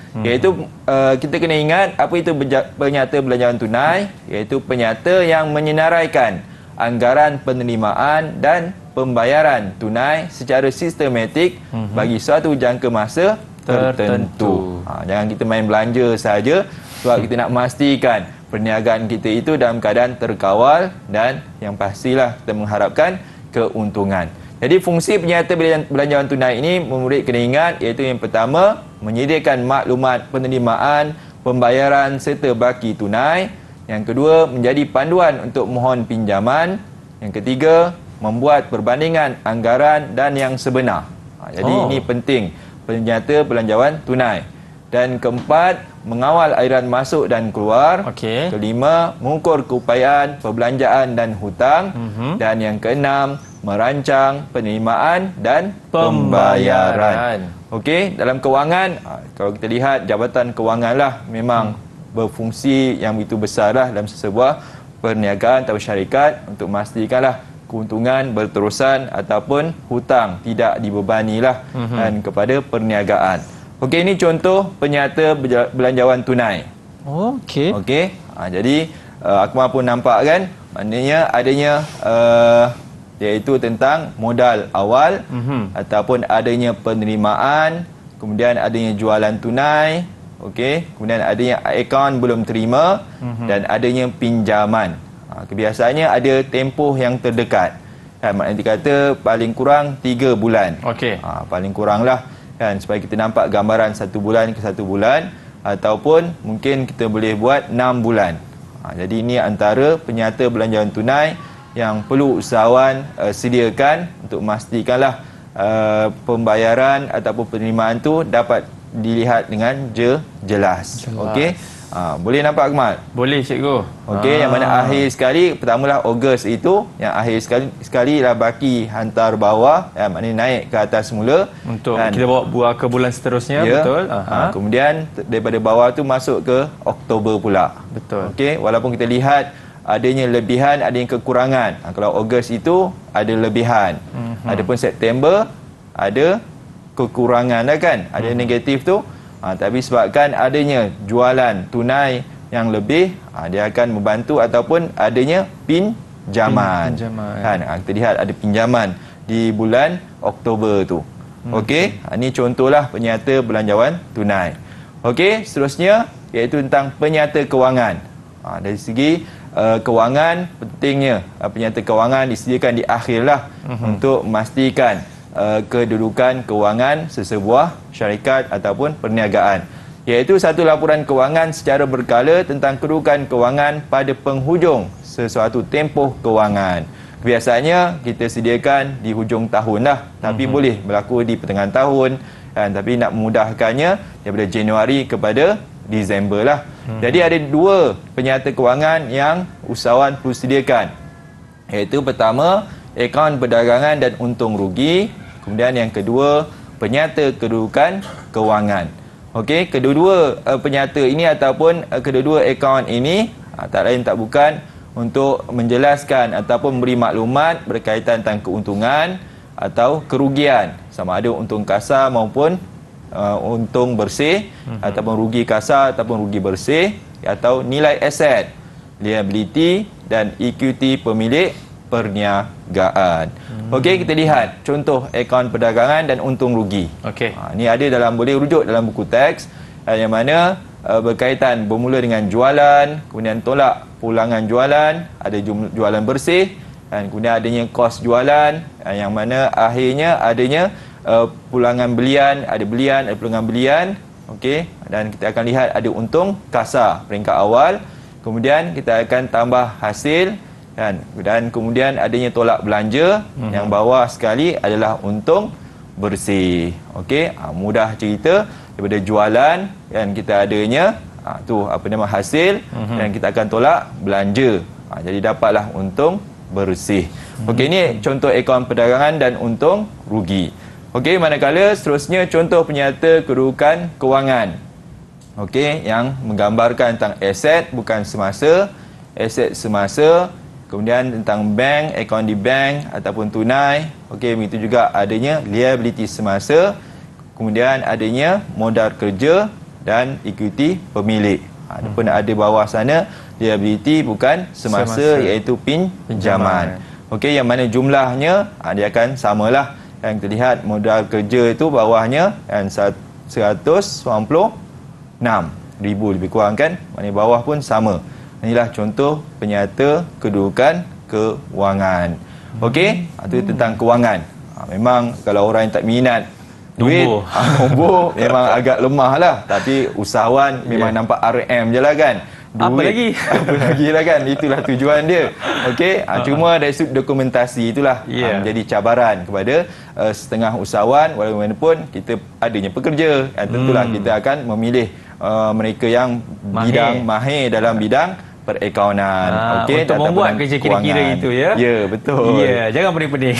Hmm. Iaitu uh, kita kena ingat apa itu penyata belanjawan tunai, iaitu penyata yang menyenaraikan anggaran penerimaan dan pembayaran tunai secara sistematik hmm. bagi suatu jangka masa tertentu. tertentu. Ha, jangan kita main belanja saja sebab kita nak memastikan perniagaan kita itu dalam keadaan terkawal dan yang pastilah kita mengharapkan keuntungan. Jadi fungsi penyata belanjawan tunai ini memurid kena ingat, iaitu yang pertama menyediakan maklumat penerimaan, pembayaran serta baki tunai. Yang kedua menjadi panduan untuk mohon pinjaman. Yang ketiga membuat perbandingan anggaran dan yang sebenar. Ha, jadi oh. ini penting penyata belanjawan tunai. Dan keempat, mengawal aliran masuk dan keluar. Okay. Kelima, mengukur keupayaan perbelanjaan dan hutang. Mm-hmm. Dan yang keenam, merancang penerimaan dan pembayaran. Okey, dalam kewangan, kalau kita lihat jabatan kewangan lah memang hmm. berfungsi yang begitu besar lah dalam sesebuah perniagaan atau syarikat untuk memastikanlah keuntungan berterusan ataupun hutang tidak dibebani lah hmm. dan kepada perniagaan. Okey, ini contoh penyata belanjawan tunai. Okey. Okey. Ha, jadi uh, Akmal pun nampak kan, maknanya adanya uh, iaitu tentang modal awal mm-hmm. ataupun adanya penerimaan, kemudian adanya jualan tunai, okey, kemudian adanya akaun belum terima mm-hmm. dan adanya pinjaman. Ha, kebiasaannya ada tempoh yang terdekat. Kan, maknanya dikata paling kurang tiga bulan. Okey. Ha, paling kuranglah kan, supaya kita nampak gambaran satu bulan ke satu bulan ataupun mungkin kita boleh buat enam bulan. Ha, jadi ini antara penyata belanjawan tunai yang perlu usahawan uh, sediakan untuk memastikanlah uh, pembayaran ataupun penerimaan tu dapat dilihat dengan je, jelas. jelas. Okey. Ha, boleh nampak Akmal? Boleh cikgu. Okey, ah. yang mana akhir sekali, pertamalah Ogos itu, yang akhir sekali sekali lah baki hantar bawah, ya, maknanya naik ke atas semula untuk dan kita bawa buat ke bulan seterusnya, ya, betul. Ha, kemudian daripada bawah tu masuk ke Oktober pula. Betul. Okey, walaupun kita lihat adanya lebihan, adanya kekurangan. Ha, kalau Ogos itu ada lebihan. Mm-hmm. Adapun September ada kekurangan lah kan, ada mm-hmm. negatif tu. Ha, tapi sebabkan adanya jualan tunai yang lebih, ha, dia akan membantu ataupun adanya pinjaman. Pinjaman. Kan, ha, kita lihat ada pinjaman di bulan Oktober tu. Hmm. Okey, ha, ini contohlah penyata belanjawan tunai. Okey, seterusnya iaitu tentang penyata kewangan. Ha, dari segi uh, kewangan, pentingnya uh, penyata kewangan disediakan di akhirlah hmm. untuk memastikan Uh, kedudukan kewangan sesebuah syarikat ataupun perniagaan, iaitu satu laporan kewangan secara berkala tentang kedudukan kewangan pada penghujung sesuatu tempoh kewangan. Biasanya kita sediakan di hujung tahun lah, tapi mm-hmm. boleh berlaku di pertengahan tahun kan, tapi nak memudahkannya daripada Januari kepada Disember lah. Mm-hmm. Jadi ada dua penyata kewangan yang usahawan perlu sediakan, iaitu pertama akaun perdagangan dan untung rugi, kemudian yang kedua penyata kedudukan kewangan. Okey, kedua-dua uh, penyata ini ataupun uh, kedua-dua akaun ini uh, tak lain tak bukan untuk menjelaskan ataupun memberi maklumat berkaitan tentang keuntungan atau kerugian, sama ada untung kasar maupun uh, untung bersih, mm-hmm. ataupun rugi kasar ataupun rugi bersih, atau nilai aset, liability dan equity pemilik perniagaan. Hmm. Okey, kita lihat contoh akaun perdagangan dan untung rugi. Okey. Ha, ini ada dalam, boleh rujuk dalam buku teks yang mana uh, berkaitan bermula dengan jualan, kemudian tolak pulangan jualan, ada jualan bersih, dan kemudian adanya kos jualan, yang mana akhirnya adanya uh, pulangan belian, ada belian, ada pulangan belian. Okey, dan kita akan lihat ada untung kasar peringkat awal, kemudian kita akan tambah hasil, kan? Dan kemudian adanya tolak belanja, mm-hmm. yang bawah sekali adalah untung bersih. Okey, ha, mudah cerita daripada jualan kan, kita adanya ha, tu apa nama hasil, mm-hmm. dan kita akan tolak belanja. Ha, jadi dapatlah untung bersih. Mm-hmm. Okey, ini contoh akaun perdagangan dan untung rugi. Okey, manakala seterusnya contoh penyata kedudukan kewangan. Okey, yang menggambarkan tentang aset bukan semasa, aset semasa, kemudian tentang bank, akaun di bank ataupun tunai. Okey, begitu juga adanya liability semasa, kemudian adanya modal kerja dan equity pemilik. Ha, hmm. pun ada bawah sana liability bukan semasa, semasa. iaitu pin, pinjaman. Okey, yang mana jumlahnya ha, dia akan samalah. Yang kita lihat modal kerja itu bawahnya kan seratus sembilan puluh enam ribu lebih kurang kan. Maknanya bawah pun sama. Inilah contoh penyata kedudukan kewangan. Okey, itu tentang kewangan. Ha, memang kalau orang yang tak minat duit, nombor memang agak lemah lah. Tapi usahawan memang yeah. nampak R M je lah kan. Duit, apa lagi? Apa lagi lah kan. Itulah tujuan dia. Okey, uh-huh. cuma dari sudut dokumentasi itulah yeah. menjadi cabaran kepada uh, setengah usahawan. Walaupun kita adanya pekerja, uh, tentulah hmm. kita akan memilih uh, mereka yang mahir. bidang mahir dalam bidang perakaunan. Ha, okey, untuk membuat kerja kira-kira itu ya. Ya, betul. Ya, jangan pening-pening.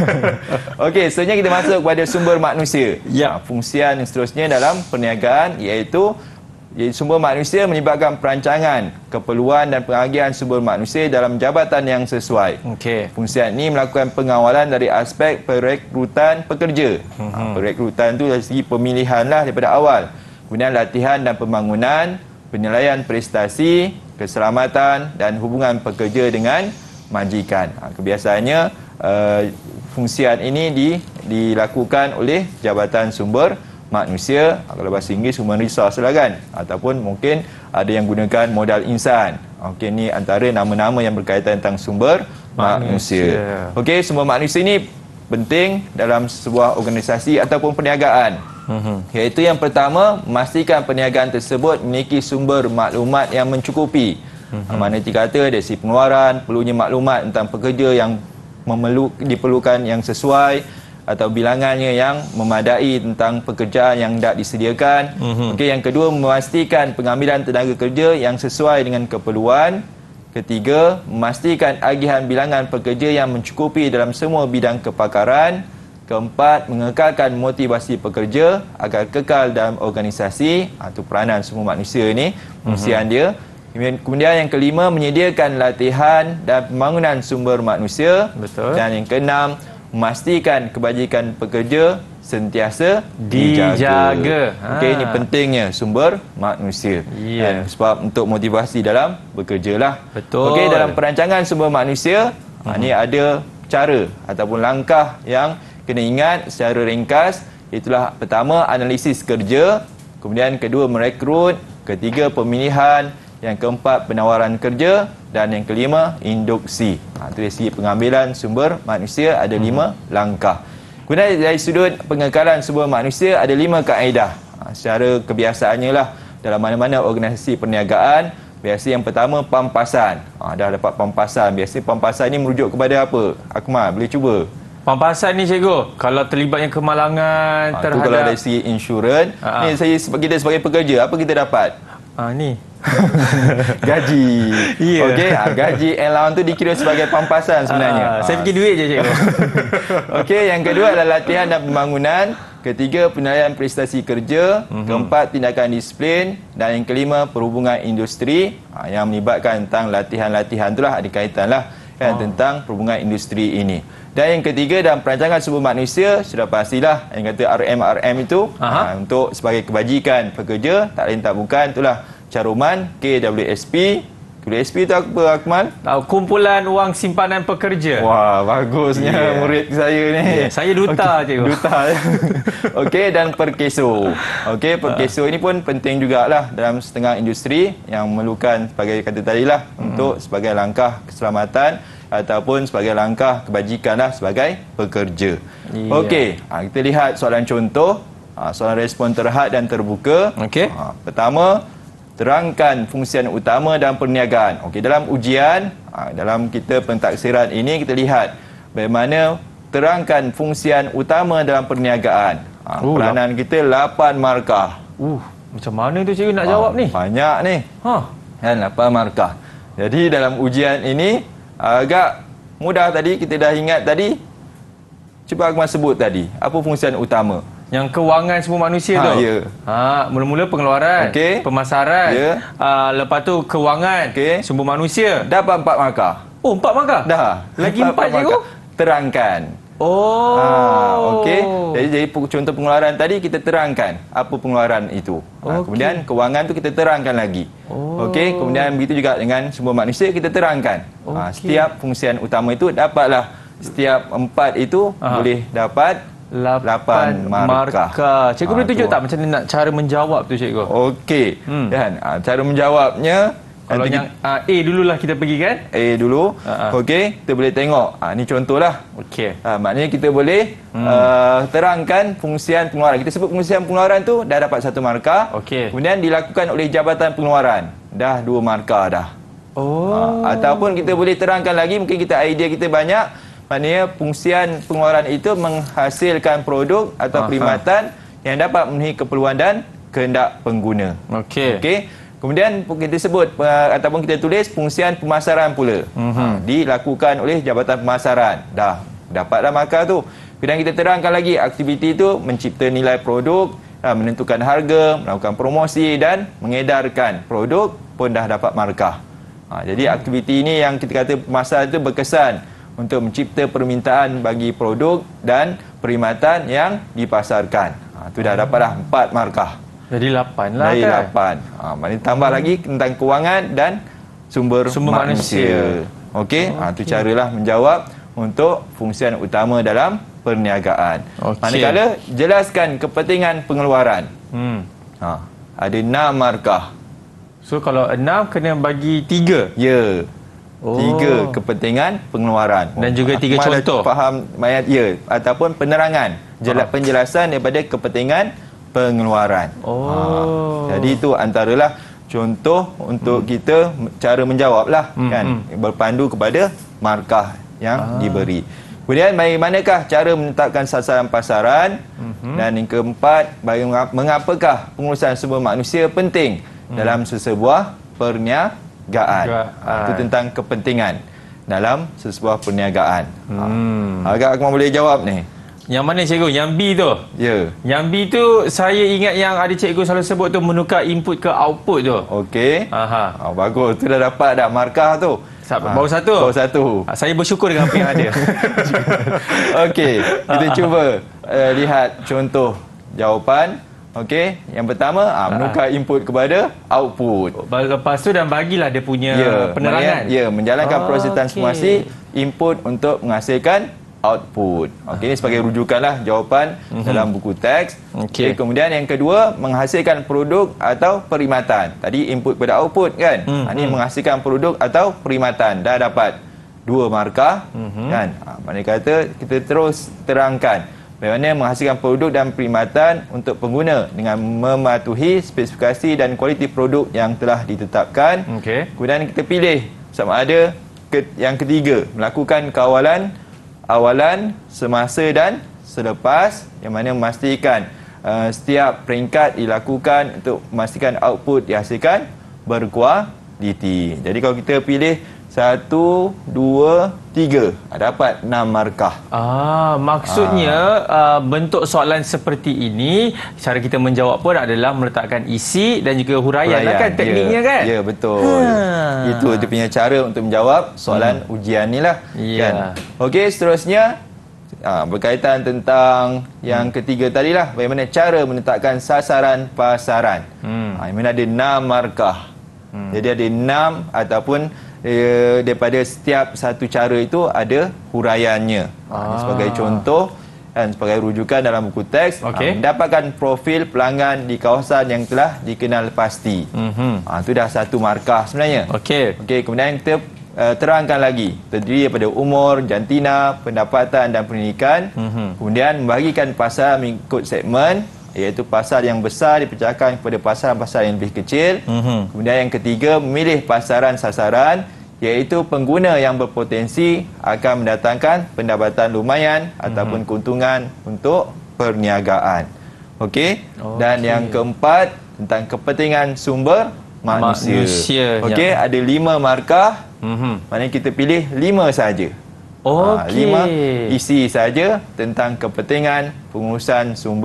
Okey, seterusnya kita masuk kepada sumber manusia. Ya, fungsian yang seterusnya dalam perniagaan iaitu sumber manusia melibatkan perancangan, keperluan dan pengagihan sumber manusia dalam jabatan yang sesuai. Okey. Fungsian ini melakukan pengawalan dari aspek perekrutan pekerja. Mm-hmm. Ha, perekrutan tu dari segi pemilihan lah daripada awal. Kemudian latihan dan pembangunan, penilaian prestasi, keselamatan dan hubungan pekerja dengan majikan. Ha, kebiasaannya uh, fungsian ini di, dilakukan oleh Jabatan Sumber Manusia. Ha, kalau bahasa Inggeris human resource lah kan, ataupun mungkin ada yang gunakan modal insan. Okey, ini antara nama-nama yang berkaitan tentang sumber manusia. manusia. Okey, sumber manusia ini penting dalam sebuah organisasi ataupun perniagaan. Uh-huh. Iaitu yang pertama, memastikan perniagaan tersebut memiliki sumber maklumat yang mencukupi. Uh-huh. Mana dikata dari segi pengeluaran, perlunya maklumat tentang pekerja yang memeluk, diperlukan yang sesuai, atau bilangannya yang memadai tentang pekerjaan yang hendak disediakan. Uh-huh. Okey, yang kedua, memastikan pengambilan tenaga kerja yang sesuai dengan keperluan. Ketiga, memastikan agihan bilangan pekerja yang mencukupi dalam semua bidang kepakaran. Keempat, mengekalkan motivasi pekerja agar kekal dalam organisasi. Itu peranan semua manusia ini, fungsian uh-huh. dia. Kemudian yang kelima, menyediakan latihan dan pembangunan sumber manusia. Betul. Dan yang keenam, memastikan kebajikan pekerja sentiasa dijaga. dijaga. Okey, ini pentingnya sumber manusia. Yeah. Dan sebab untuk motivasi dalam bekerja lah. Betul. Okey, dalam perancangan sumber manusia, uh-huh. ini ada cara ataupun langkah yang kena ingat secara ringkas. Itulah pertama, analisis kerja. Kemudian kedua, merekrut. Ketiga, pemilihan. Yang keempat, penawaran kerja. Dan yang kelima, induksi. Ha, itu dari segi pengambilan sumber manusia ada hmm. lima langkah. Kemudian dari sudut pengekalan sumber manusia ada lima kaedah. Ha, secara kebiasaannya lah dalam mana-mana organisasi perniagaan, biasa yang pertama, pampasan. Ha, dah dapat pampasan. Biasa pampasan ni merujuk kepada apa? Akmal, boleh cuba? Pampasan ni cikgu, kalau terlibatnya kemalangan ha, terhadap... kalau dari segi insurans, ha, ni saya, kita sebagai pekerja, apa kita dapat? Ha, ni. Gaji. Yeah. Okey, ha, gaji allowance tu dikira sebagai pampasan sebenarnya. Ha, saya fikir duit je cikgu. Okey, yang kedua adalah latihan dan pembangunan. Ketiga, penilaian prestasi kerja. Mm-hmm. Keempat, tindakan disiplin. Dan yang kelima, perhubungan industri. Ha, yang melibatkan tentang latihan-latihan itulah, ada kaitan lah kan, oh. tentang perhubungan industri ini. Dan yang ketiga, dalam perancangan sumber manusia, sudah pastilah yang kata R M R M itu ha, untuk sebagai kebajikan pekerja, tak lain tak bukan, itulah caruman K W S P. K W S P itu apa, Akmal? Kumpulan wang simpanan pekerja. Wah, bagusnya yeah. murid saya ni. Yeah, saya duta okay. cikgu. Duta. Okey, dan perkeso. Okey, perkeso uh. ini pun penting jugalah dalam setengah industri yang memerlukan sebagai kata tadilah hmm. untuk sebagai langkah keselamatan ataupun sebagai langkah kebajikan lah sebagai pekerja. Yeah. Okey, ha, kita lihat soalan contoh, ha, soalan respon terhad dan terbuka. Okey. Ha, pertama, terangkan fungsian utama dalam perniagaan. Okey, dalam ujian, ha, dalam kita pentaksiran ini kita lihat bagaimana terangkan fungsian utama dalam perniagaan. Ha, uh, peranan kita lapan markah. Uh, macam mana tu cikgu nak jawab ha, ni? Banyak ni. Ha, kan lapan markah. Jadi dalam ujian ini agak mudah tadi, kita dah ingat tadi. Cuba Akmal sebut tadi, apa fungsian utama? Yang kewangan semua manusia ha, tu. Ya. Ha, mula-mula pengeluaran, okay. pemasaran, ya. uh, lepas tu kewangan, okay. sumber manusia. Dapat empat markah. Oh, empat markah? Dah. Lagi empat, empat cikgu? Terangkan. Oh. Ha, okey. Jadi, jadi contoh pengeluaran tadi kita terangkan apa pengeluaran itu. Ha, Okey. kemudian kewangan tu kita terangkan lagi. Oh. Okey. Kemudian begitu juga dengan sumber manusia kita terangkan. Ha, Okey. setiap fungsian utama itu dapatlah setiap empat itu Aha. boleh dapat lapan markah. markah. Cikgu Ha, boleh tunjuk tu. tak macam mana nak cara menjawab tu, cikgu? Okey. Hmm. Dan ha, cara menjawabnya Kalau nanti yang uh, A dululah kita pergi kan? A dulu. Ha-ha. Okey, kita boleh tengok. Ha, ni contohlah. Okey. Ha, maknanya kita boleh hmm. uh, terangkan fungsian pengeluaran. Kita sebut fungsian pengeluaran tu dah dapat satu markah. Okey. Kemudian dilakukan oleh Jabatan Pengeluaran. Dah dua markah dah. Oh. Ha, ataupun kita boleh terangkan lagi, mungkin kita idea kita banyak. Maknanya fungsian pengeluaran itu menghasilkan produk atau Aha. perkhidmatan yang dapat memenuhi keperluan dan kehendak pengguna. Okey. Okey. Kemudian kita sebut uh, ataupun kita tulis fungsian pemasaran pula. Mhm. Ha, dilakukan oleh Jabatan Pemasaran. Dah dapatlah markah tu. Kemudian kita terangkan lagi aktiviti itu mencipta nilai produk, uh, menentukan harga, melakukan promosi dan mengedarkan produk pun dah dapat markah. Ha, jadi aktiviti ini yang kita kata pemasaran itu berkesan untuk mencipta permintaan bagi produk dan perkhidmatan yang dipasarkan. Ha, tu dah dapatlah empat markah. Jadi lapan lah Dari kan? lapan. Ha, maknanya tambah hmm. lagi tentang kewangan dan sumber, Sumber manusia. manusia. Okey, ha, tu caralah menjawab untuk fungsian utama dalam perniagaan. Okey. Manakala jelaskan kepentingan pengeluaran. Hmm. Ha, ada enam markah. So kalau enam kena bagi tiga. Ya. Oh. Tiga kepentingan pengeluaran. Dan juga tiga Akmal dah contoh. Faham mayat ya ataupun penerangan, jelas penjelasan daripada kepentingan pengeluaran. Oh. Ha, jadi itu antaralah contoh untuk hmm. kita cara menjawablah Hmm, kan hmm. berpandu kepada markah yang Ah. diberi. Kemudian bagaimanakah cara menetapkan sasaran pasaran? Mhm. Dan yang keempat, bagaimana mengapakah pengurusan sumber manusia penting Hmm. dalam sesebuah perniagaan? Perniagaan. Itu tentang kepentingan dalam sesebuah perniagaan. Hmm. Ha. Agak aku boleh jawab ni. Yang mana cikgu? Yang B tu? Ya. Yang B tu saya ingat yang ada cikgu selalu sebut tu menukar input ke output tu. Okey. Aha. Ha, bagus. Tu dah dapat dah markah tu. Sa- Ha, baru satu? Baru satu. Ah, Saya bersyukur dengan apa yang ada. Okey. Kita cuba uh, lihat contoh jawapan. Okey. Yang pertama, ha, menukar input kepada output. Lepas tu dan bagilah dia punya Ya, penerangan. maknanya, ya, menjalankan Oh, proses okey. transformasi input untuk menghasilkan output. Okey, ini sebagai rujukanlah jawapan mm-hmm. dalam buku teks. Okey. Okay, kemudian yang kedua, menghasilkan produk atau perkhidmatan. Tadi input pada output kan? Mm-hmm. Ha, ini menghasilkan produk atau perkhidmatan. Dah dapat dua markah mm-hmm. kan? Ha, maknanya kata kita terus terangkan bagaimana menghasilkan produk dan perkhidmatan untuk pengguna dengan mematuhi spesifikasi dan kualiti produk yang telah ditetapkan. Okey. Kemudian kita pilih sama ada ke, yang ketiga, melakukan kawalan awalan, semasa dan selepas, yang mana memastikan uh, setiap peringkat dilakukan untuk memastikan output dihasilkan berkualiti. Jadi kalau kita pilih satu, dua, tiga, dapat enam markah. Ah, maksudnya ah. uh, bentuk soalan seperti ini, cara kita menjawab pun adalah meletakkan isi dan juga huraian, huraian lah kan tekniknya ya, kan? Ya, betul. Ha. Itu dia punya cara untuk menjawab soalan hmm. ujian ni lah. Ya. Kan? Okey, seterusnya ha, berkaitan tentang yang hmm. ketiga tadilah, bagaimana cara menetapkan sasaran pasaran. Hmm. Ha, yang mana ada enam markah. Hmm. Jadi ada enam ataupun eh, daripada setiap satu cara itu ada huraiannya. Ha, ini sebagai contoh dan sebagai rujukan dalam buku teks. Okey. Ha, mendapatkan profil pelanggan di kawasan yang telah dikenal pasti. Mm-hmm. Ha, itu dah satu markah sebenarnya. Okey. Okey, kemudian kita uh, terangkan lagi. Terdiri daripada umur, jantina, pendapatan dan pendidikan. Mm-hmm. Kemudian membahagikan pasar mengikut segmen, iaitu pasar yang besar dipecahkan kepada pasar-pasar yang lebih kecil. Mm-hmm. Kemudian yang ketiga, memilih pasaran sasaran, iaitu pengguna yang berpotensi akan mendatangkan pendapatan lumayan mm-hmm. ataupun keuntungan untuk perniagaan. Okey. Okay. Dan yang keempat, tentang kepentingan sumber manusia. manusia Okey, yang... ada lima markah. Mm-hmm. Maknanya kita pilih lima saja. Okey. Ha, lima isi saja tentang kepentingan pengurusan sumber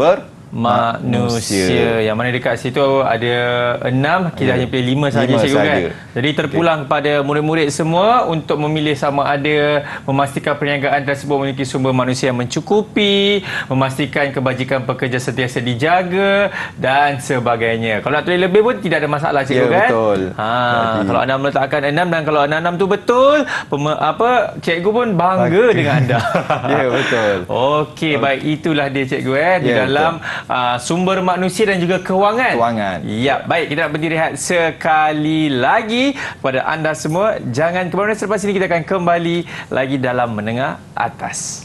manusia. Yang mana dekat situ ada enam, kita ya. hanya pilih lima sahaja cikgu kan. Jadi terpulang okay. kepada murid-murid semua untuk memilih sama ada memastikan perniagaan tersebut memiliki sumber manusia yang mencukupi, memastikan kebajikan pekerja sentiasa dijaga dan sebagainya. Kalau nak tulis lebih pun tidak ada masalah cikgu ya, kan. Betul. Ha, kalau anda meletakkan enam dan kalau enam tu betul, pema, apa cikgu pun bangga okay. dengan anda. Ya betul. Okey, okay. baik itulah dia cikgu eh di ya, dalam Uh, sumber manusia dan juga kewangan. Kewangan. Ya, baik, kita nak berhenti rehat sekali lagi kepada anda semua. Jangan ke mana-mana, selepas ini kita akan kembali lagi dalam Menengah Atas.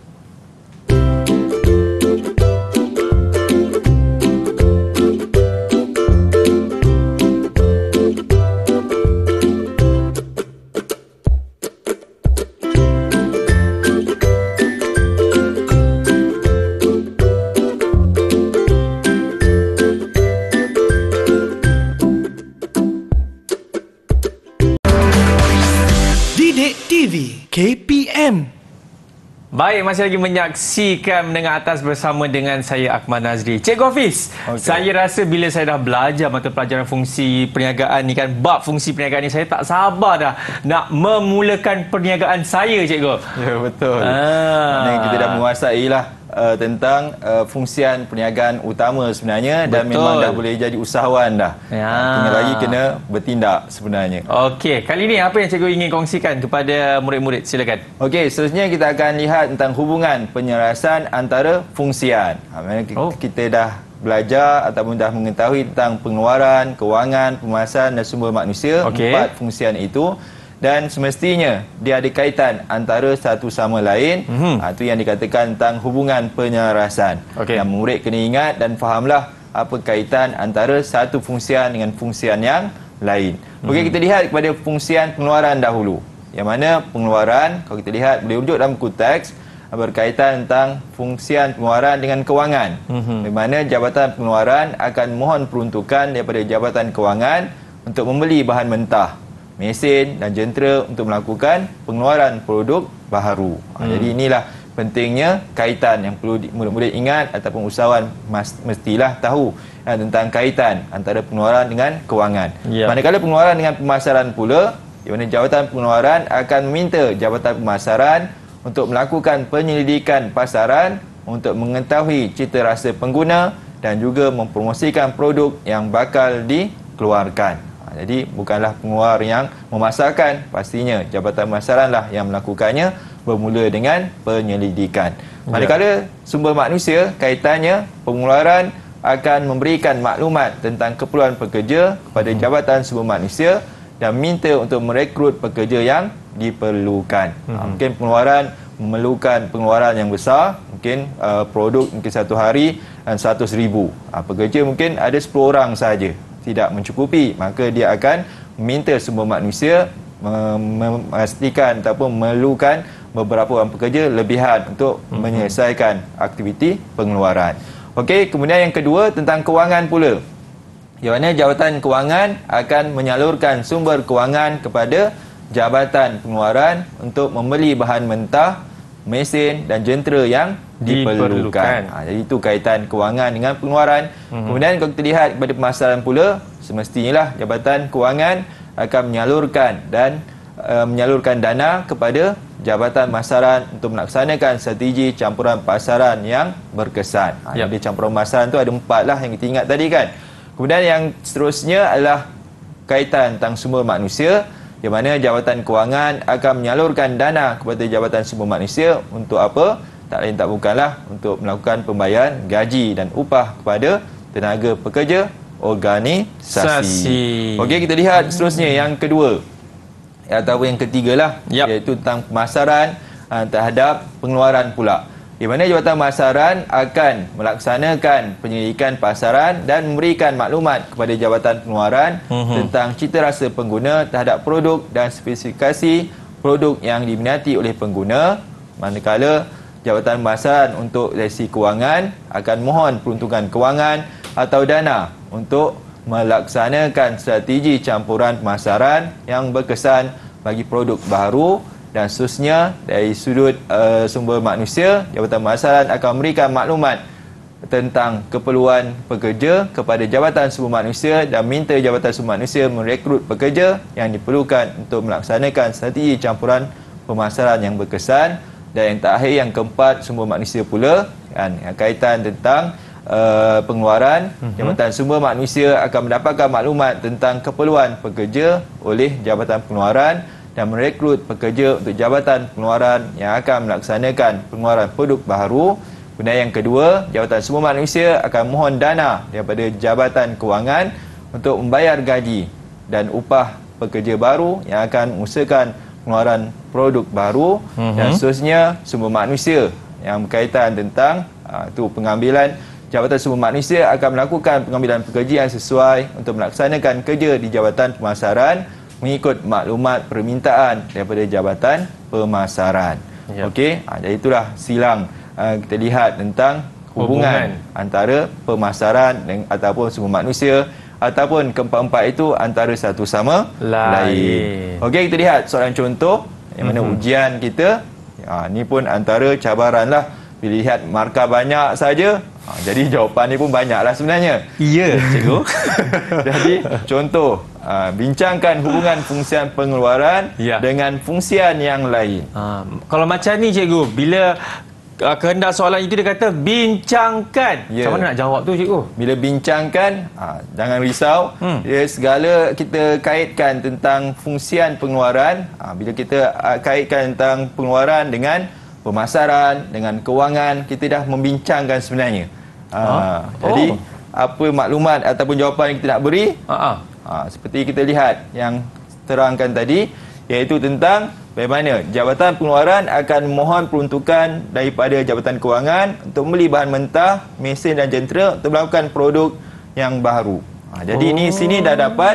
K P M. Baik, masih lagi menyaksikan Menengah Atas bersama dengan saya Akmal Nazri. Cikgu Hafiz, okay. saya rasa bila saya dah belajar mata pelajaran fungsi perniagaan ni kan, bab fungsi perniagaan ni, saya tak sabar dah nak memulakan perniagaan saya cikgu. Ya betul. Ah. Kita dah menguasai lah Uh, tentang uh, fungsian perniagaan utama sebenarnya. Betul. Dan memang dah boleh jadi usahawan dah. Ya. Uh, tinggal lagi kena bertindak sebenarnya. Okey, kali ni apa yang cikgu ingin kongsikan kepada murid-murid? Silakan. Okey, seterusnya kita akan lihat tentang hubungan penyelarasan antara fungsian. Ha, oh. Kita dah belajar ataupun dah mengetahui tentang pengeluaran, kewangan, pemasaran dan sumber manusia. Okay. Empat fungsian itu. Dan semestinya dia ada kaitan antara satu sama lain. Mm-hmm. Ha, itu yang dikatakan tentang hubungan penyelarasan. Okay. Yang murid kena ingat dan fahamlah apa kaitan antara satu fungsian dengan fungsian yang lain. Mm-hmm. Okey, kita lihat kepada fungsian pengeluaran dahulu. Yang mana pengeluaran, kalau kita lihat boleh rujuk dalam buku teks, berkaitan tentang fungsian pengeluaran dengan kewangan. Mm-hmm. Di mana Jabatan Pengeluaran akan mohon peruntukan daripada Jabatan Kewangan untuk membeli bahan mentah, mesin dan jentera untuk melakukan pengeluaran produk baharu. Hmm. Jadi inilah pentingnya kaitan yang perlu murid-murid ingat ataupun usahawan mas, mestilah tahu ya, tentang kaitan antara pengeluaran dengan kewangan. Yep. Manakala pengeluaran dengan pemasaran pula, di mana Jabatan Pengeluaran akan meminta Jabatan Pemasaran untuk melakukan penyelidikan pasaran untuk mengetahui cita rasa pengguna dan juga mempromosikan produk yang bakal dikeluarkan. Jadi bukanlah pengeluar yang memasarkan, pastinya Jabatan Pemasaran lah yang melakukannya bermula dengan penyelidikan. Manakala sumber manusia, kaitannya pengeluaran akan memberikan maklumat tentang keperluan pekerja kepada Jabatan Sumber Manusia dan minta untuk merekrut pekerja yang diperlukan. Hmm. Mungkin pengeluaran memerlukan pengeluaran yang besar, mungkin uh, produk mungkin satu hari dan seratus ribu. Uh, pekerja mungkin ada sepuluh orang sahaja, tidak mencukupi, maka dia akan meminta sumber manusia memastikan ataupun memerlukan beberapa orang pekerja lebihan untuk mm-hmm. menyelesaikan aktiviti pengeluaran. Okey, kemudian yang kedua tentang kewangan pula. Di mana Jabatan Kewangan akan menyalurkan sumber kewangan kepada Jabatan Pengeluaran untuk membeli bahan mentah, mesin dan jentera yang diperlukan. diperlukan. Ha, jadi itu kaitan kewangan dengan pengeluaran. Mm-hmm. Kemudian kalau kita lihat kepada pemasaran pula, semestinya lah Jabatan Kewangan akan menyalurkan dan uh, menyalurkan dana kepada Jabatan Pemasaran untuk melaksanakan strategi campuran pasaran yang berkesan. Ha, yep. Jadi campuran pasaran tu ada empat lah yang kita ingat tadi kan. Kemudian yang seterusnya adalah kaitan tentang sumber manusia, di mana Jabatan Kewangan akan menyalurkan dana kepada Jabatan Sumber Manusia untuk apa? Tak lain tak bukanlah untuk melakukan pembayaran gaji dan upah kepada tenaga pekerja organisasi. Okey, kita lihat seterusnya yang kedua ataupun yang ketiga lah, yep. iaitu tentang pemasaran uh, terhadap pengeluaran pula. Di mana Jabatan Pemasaran akan melaksanakan penyelidikan pasaran dan memberikan maklumat kepada Jabatan Pengeluaran uh-huh. tentang cita rasa pengguna terhadap produk dan spesifikasi produk yang diminati oleh pengguna. Manakala Jabatan Pemasaran untuk dari sisi kewangan akan mohon peruntukan kewangan atau dana untuk melaksanakan strategi campuran pemasaran yang berkesan bagi produk baharu. Dan seterusnya dari sudut uh, sumber manusia, Jabatan Pemasaran akan memberikan maklumat tentang keperluan pekerja kepada Jabatan Sumber Manusia dan minta Jabatan Sumber Manusia merekrut pekerja yang diperlukan untuk melaksanakan strategi campuran pemasaran yang berkesan. Dan yang terakhir, yang keempat, sumber manusia pula, kan, yang kaitan tentang uh, pengeluaran. Uh-huh. Jabatan Sumber Manusia akan mendapatkan maklumat tentang keperluan pekerja oleh Jabatan Pengeluaran dan merekrut pekerja untuk Jabatan Pengeluaran yang akan melaksanakan pengeluaran produk baharu. Kemudian yang kedua, Jabatan Sumber Manusia akan mohon dana daripada Jabatan Kewangan untuk membayar gaji dan upah pekerja baru yang akan mengusahakan pengeluaran produk baru. Uh-huh. Dan seterusnya, sumber manusia yang berkaitan tentang uh, tu pengambilan. Jabatan Sumber Manusia akan melakukan pengambilan pekerja yang sesuai untuk melaksanakan kerja di Jabatan Pemasaran mengikut maklumat permintaan daripada Jabatan Pemasaran. Yep. Okey, ha, jadi itulah silang uh, kita lihat tentang hubungan, hubungan antara pemasaran dan, ataupun sumber manusia ataupun keempat-empat itu antara satu sama lain. lain. Okey, kita lihat soalan contoh yang mana mm-hmm. ujian kita. Ha, ni pun antara cabaran lah. Bila lihat markah banyak saja, ha, jadi jawapan ni pun banyaklah sebenarnya. Ya, cikgu. Jadi contoh, ha, bincangkan hubungan fungsian pengeluaran ya. dengan fungsian yang lain. Ha, kalau macam ni cikgu, bila uh, kehendak soalan itu dia kata bincangkan. Ya. Macam mana nak jawab tu cikgu? Bila bincangkan, ha, jangan risau. Hmm. Dia segala kita kaitkan tentang fungsian pengeluaran. Ha, bila kita uh, kaitkan tentang pengeluaran dengan pemasaran, dengan kewangan, kita dah membincangkan sebenarnya. Ha, oh. Jadi apa maklumat ataupun jawapan yang kita nak beri? Ha, seperti kita lihat yang terangkan tadi, iaitu tentang bagaimana Jabatan Pengeluaran akan memohon peruntukan daripada Jabatan Kewangan untuk membeli bahan mentah, mesin dan jentera untuk melakukan produk yang baru. Ha, jadi oh. ni sini dah dapat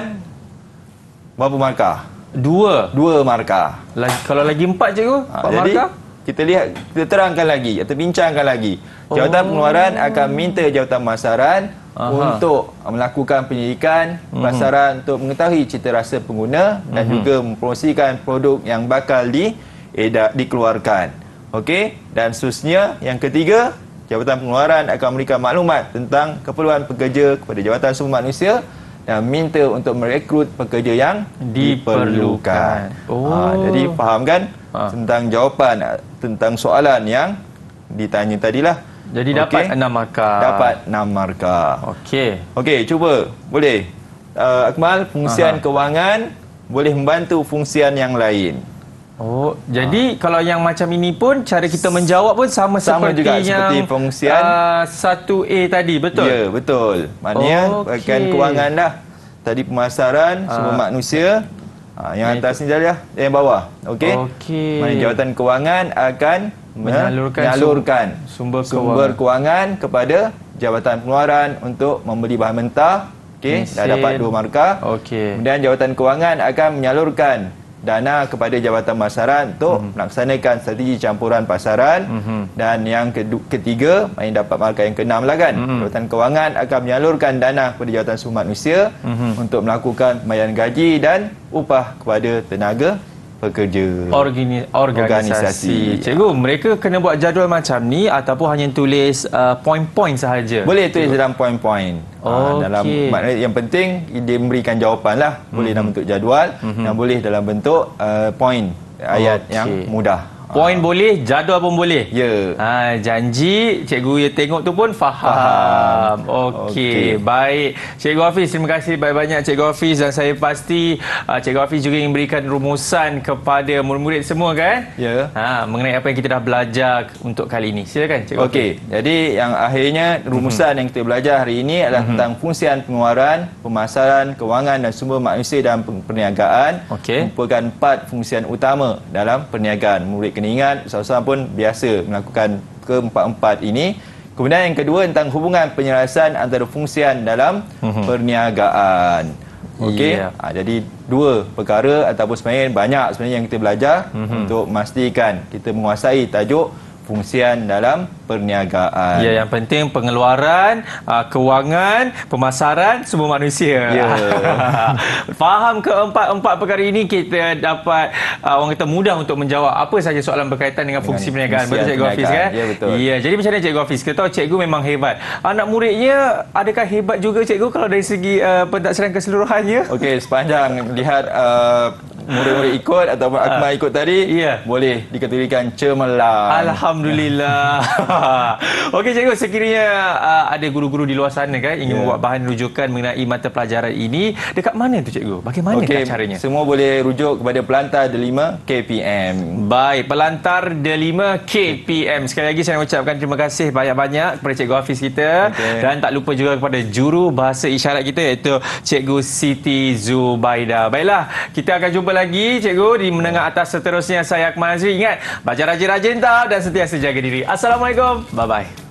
berapa markah? Dua. Dua markah. Lagi, kalau lagi empat cikgu, ha, empat jadi, markah? Kita lihat, kita terangkan lagi atau bincangkan lagi. Jabatan oh. Pengeluaran akan minta Jabatan Pemasaran Aha. untuk melakukan penyelidikan pemasaran mm-hmm. untuk mengetahui cita rasa pengguna dan mm-hmm. juga mempromosikan produk yang bakal di edak, dikeluarkan. Okey, dan seterusnya yang ketiga, Jabatan Pengeluaran akan memberikan maklumat tentang keperluan pekerja kepada Jabatan Sumber Manusia dan minta untuk merekrut pekerja yang diperlukan. diperlukan. Oh. Ha, jadi faham kan ha. tentang jawapan tentang soalan yang ditanya tadilah. Jadi dapat okay. enam markah. Dapat enam markah. Okey. Okey, cuba. Boleh. Uh, Akmal, fungsian Aha. kewangan boleh membantu fungsian yang lain. Oh, jadi ha. kalau yang macam ini pun cara kita menjawab pun sama, sama seperti juga yang seperti fungsian uh, satu A tadi, betul? Ya, betul. Maknanya oh, okay. bahagian kewangan dah. Tadi pemasaran, ha. sumber manusia. Ha, yang atas ni dah, yang bawah. Okey. Okey. Maknanya Jabatan Kewangan akan menyalurkan, menyalurkan sumber, sumber kewangan kepada Jabatan Pengeluaran untuk membeli bahan mentah. Okey, dah dapat dua markah. Okey. Kemudian Jabatan Kewangan akan menyalurkan dana kepada Jabatan Pemasaran untuk mm-hmm. melaksanakan strategi campuran pasaran. Mm-hmm. Dan yang ketiga, yang dapat markah yang keenam lah kan. Mm-hmm. Jabatan Kewangan akan menyalurkan dana kepada Jabatan Sumber Manusia mm-hmm. untuk melakukan pembayaran gaji dan upah kepada tenaga pekerja. Organi- organisasi. organisasi. Cikgu, mereka kena buat jadual macam ni ataupun hanya tulis uh, poin-poin sahaja? Boleh tulis Cikgu. dalam poin-poin. Oh, ha, dalam okay. maknanya yang penting dia memberikan jawapan lah. Boleh mm-hmm. dalam bentuk jadual mm-hmm. dan boleh dalam bentuk uh, poin ayat okay. yang mudah. Poin ha. boleh, jadual pun boleh. Ya. Yeah. Ha, janji cikgu yang tengok tu pun faham. faham. Okey, okay. Baik. Cikgu Hafiz, terima kasih banyak-banyak Cikgu Hafiz, dan saya pasti uh, Cikgu Hafiz juga ingin memberikan rumusan kepada murid-murid semua kan? Ya. Yeah. Ha, mengenai apa yang kita dah belajar untuk kali ini. Silakan Cikgu Hafiz. Okey. Jadi yang akhirnya rumusan mm-hmm. yang kita belajar hari ini adalah mm-hmm. tentang fungsian pengeluaran, pemasaran, kewangan dan sumber manusia dalam perniagaan. Okey. Merupakan empat fungsian utama dalam perniagaan. Murid kena ingat, usaha-usaha pun biasa melakukan keempat-empat ini. Kemudian yang kedua tentang hubungan penyelarasan antara fungsian dalam mm-hmm. perniagaan. Okey. Yeah. Ha, jadi dua perkara ataupun sebenarnya banyak sebenarnya yang kita belajar mm-hmm. untuk memastikan kita menguasai tajuk fungsian dalam perniagaan. Ya, yang penting pengeluaran, uh, kewangan, pemasaran, semua manusia. Ya. Faham keempat-empat perkara ini, kita dapat uh, orang kata mudah untuk menjawab apa saja soalan berkaitan dengan, dengan fungsi perniagaan. Betul Cikgu Hafiz kan? Ya, betul. Ya, jadi macam mana Cikgu Hafiz? Kita tahu Cikgu memang hebat. Anak muridnya adakah hebat juga Cikgu kalau dari segi uh, pentadbiran keseluruhannya? Okey, sepanjang lihat uh, murid-murid ikut ataupun Akmal ikut tadi, ya, boleh dikategorikan cemerlang. Alhamdulillah. Okey Cikgu, sekiranya uh, ada guru-guru di luar sana kan ingin yeah. membuat bahan rujukan mengenai mata pelajaran ini, dekat mana tu Cikgu? Bagaimana okay, caranya? Semua boleh rujuk kepada Pelantar Delima K P M. Baik, Pelantar Delima K P M. Sekali lagi saya ucapkan terima kasih banyak-banyak kepada Cikgu Hafiz kita, okay. dan tak lupa juga kepada juru bahasa isyarat kita iaitu Cikgu Siti Zubaida. Baiklah, kita akan jumpa lagi Cikgu di menengah atas seterusnya. Saya Akmal Azri. Ingat, baca rajin-rajin tau dan sentiasa jaga diri. Assalamualaikum. Bye-bye.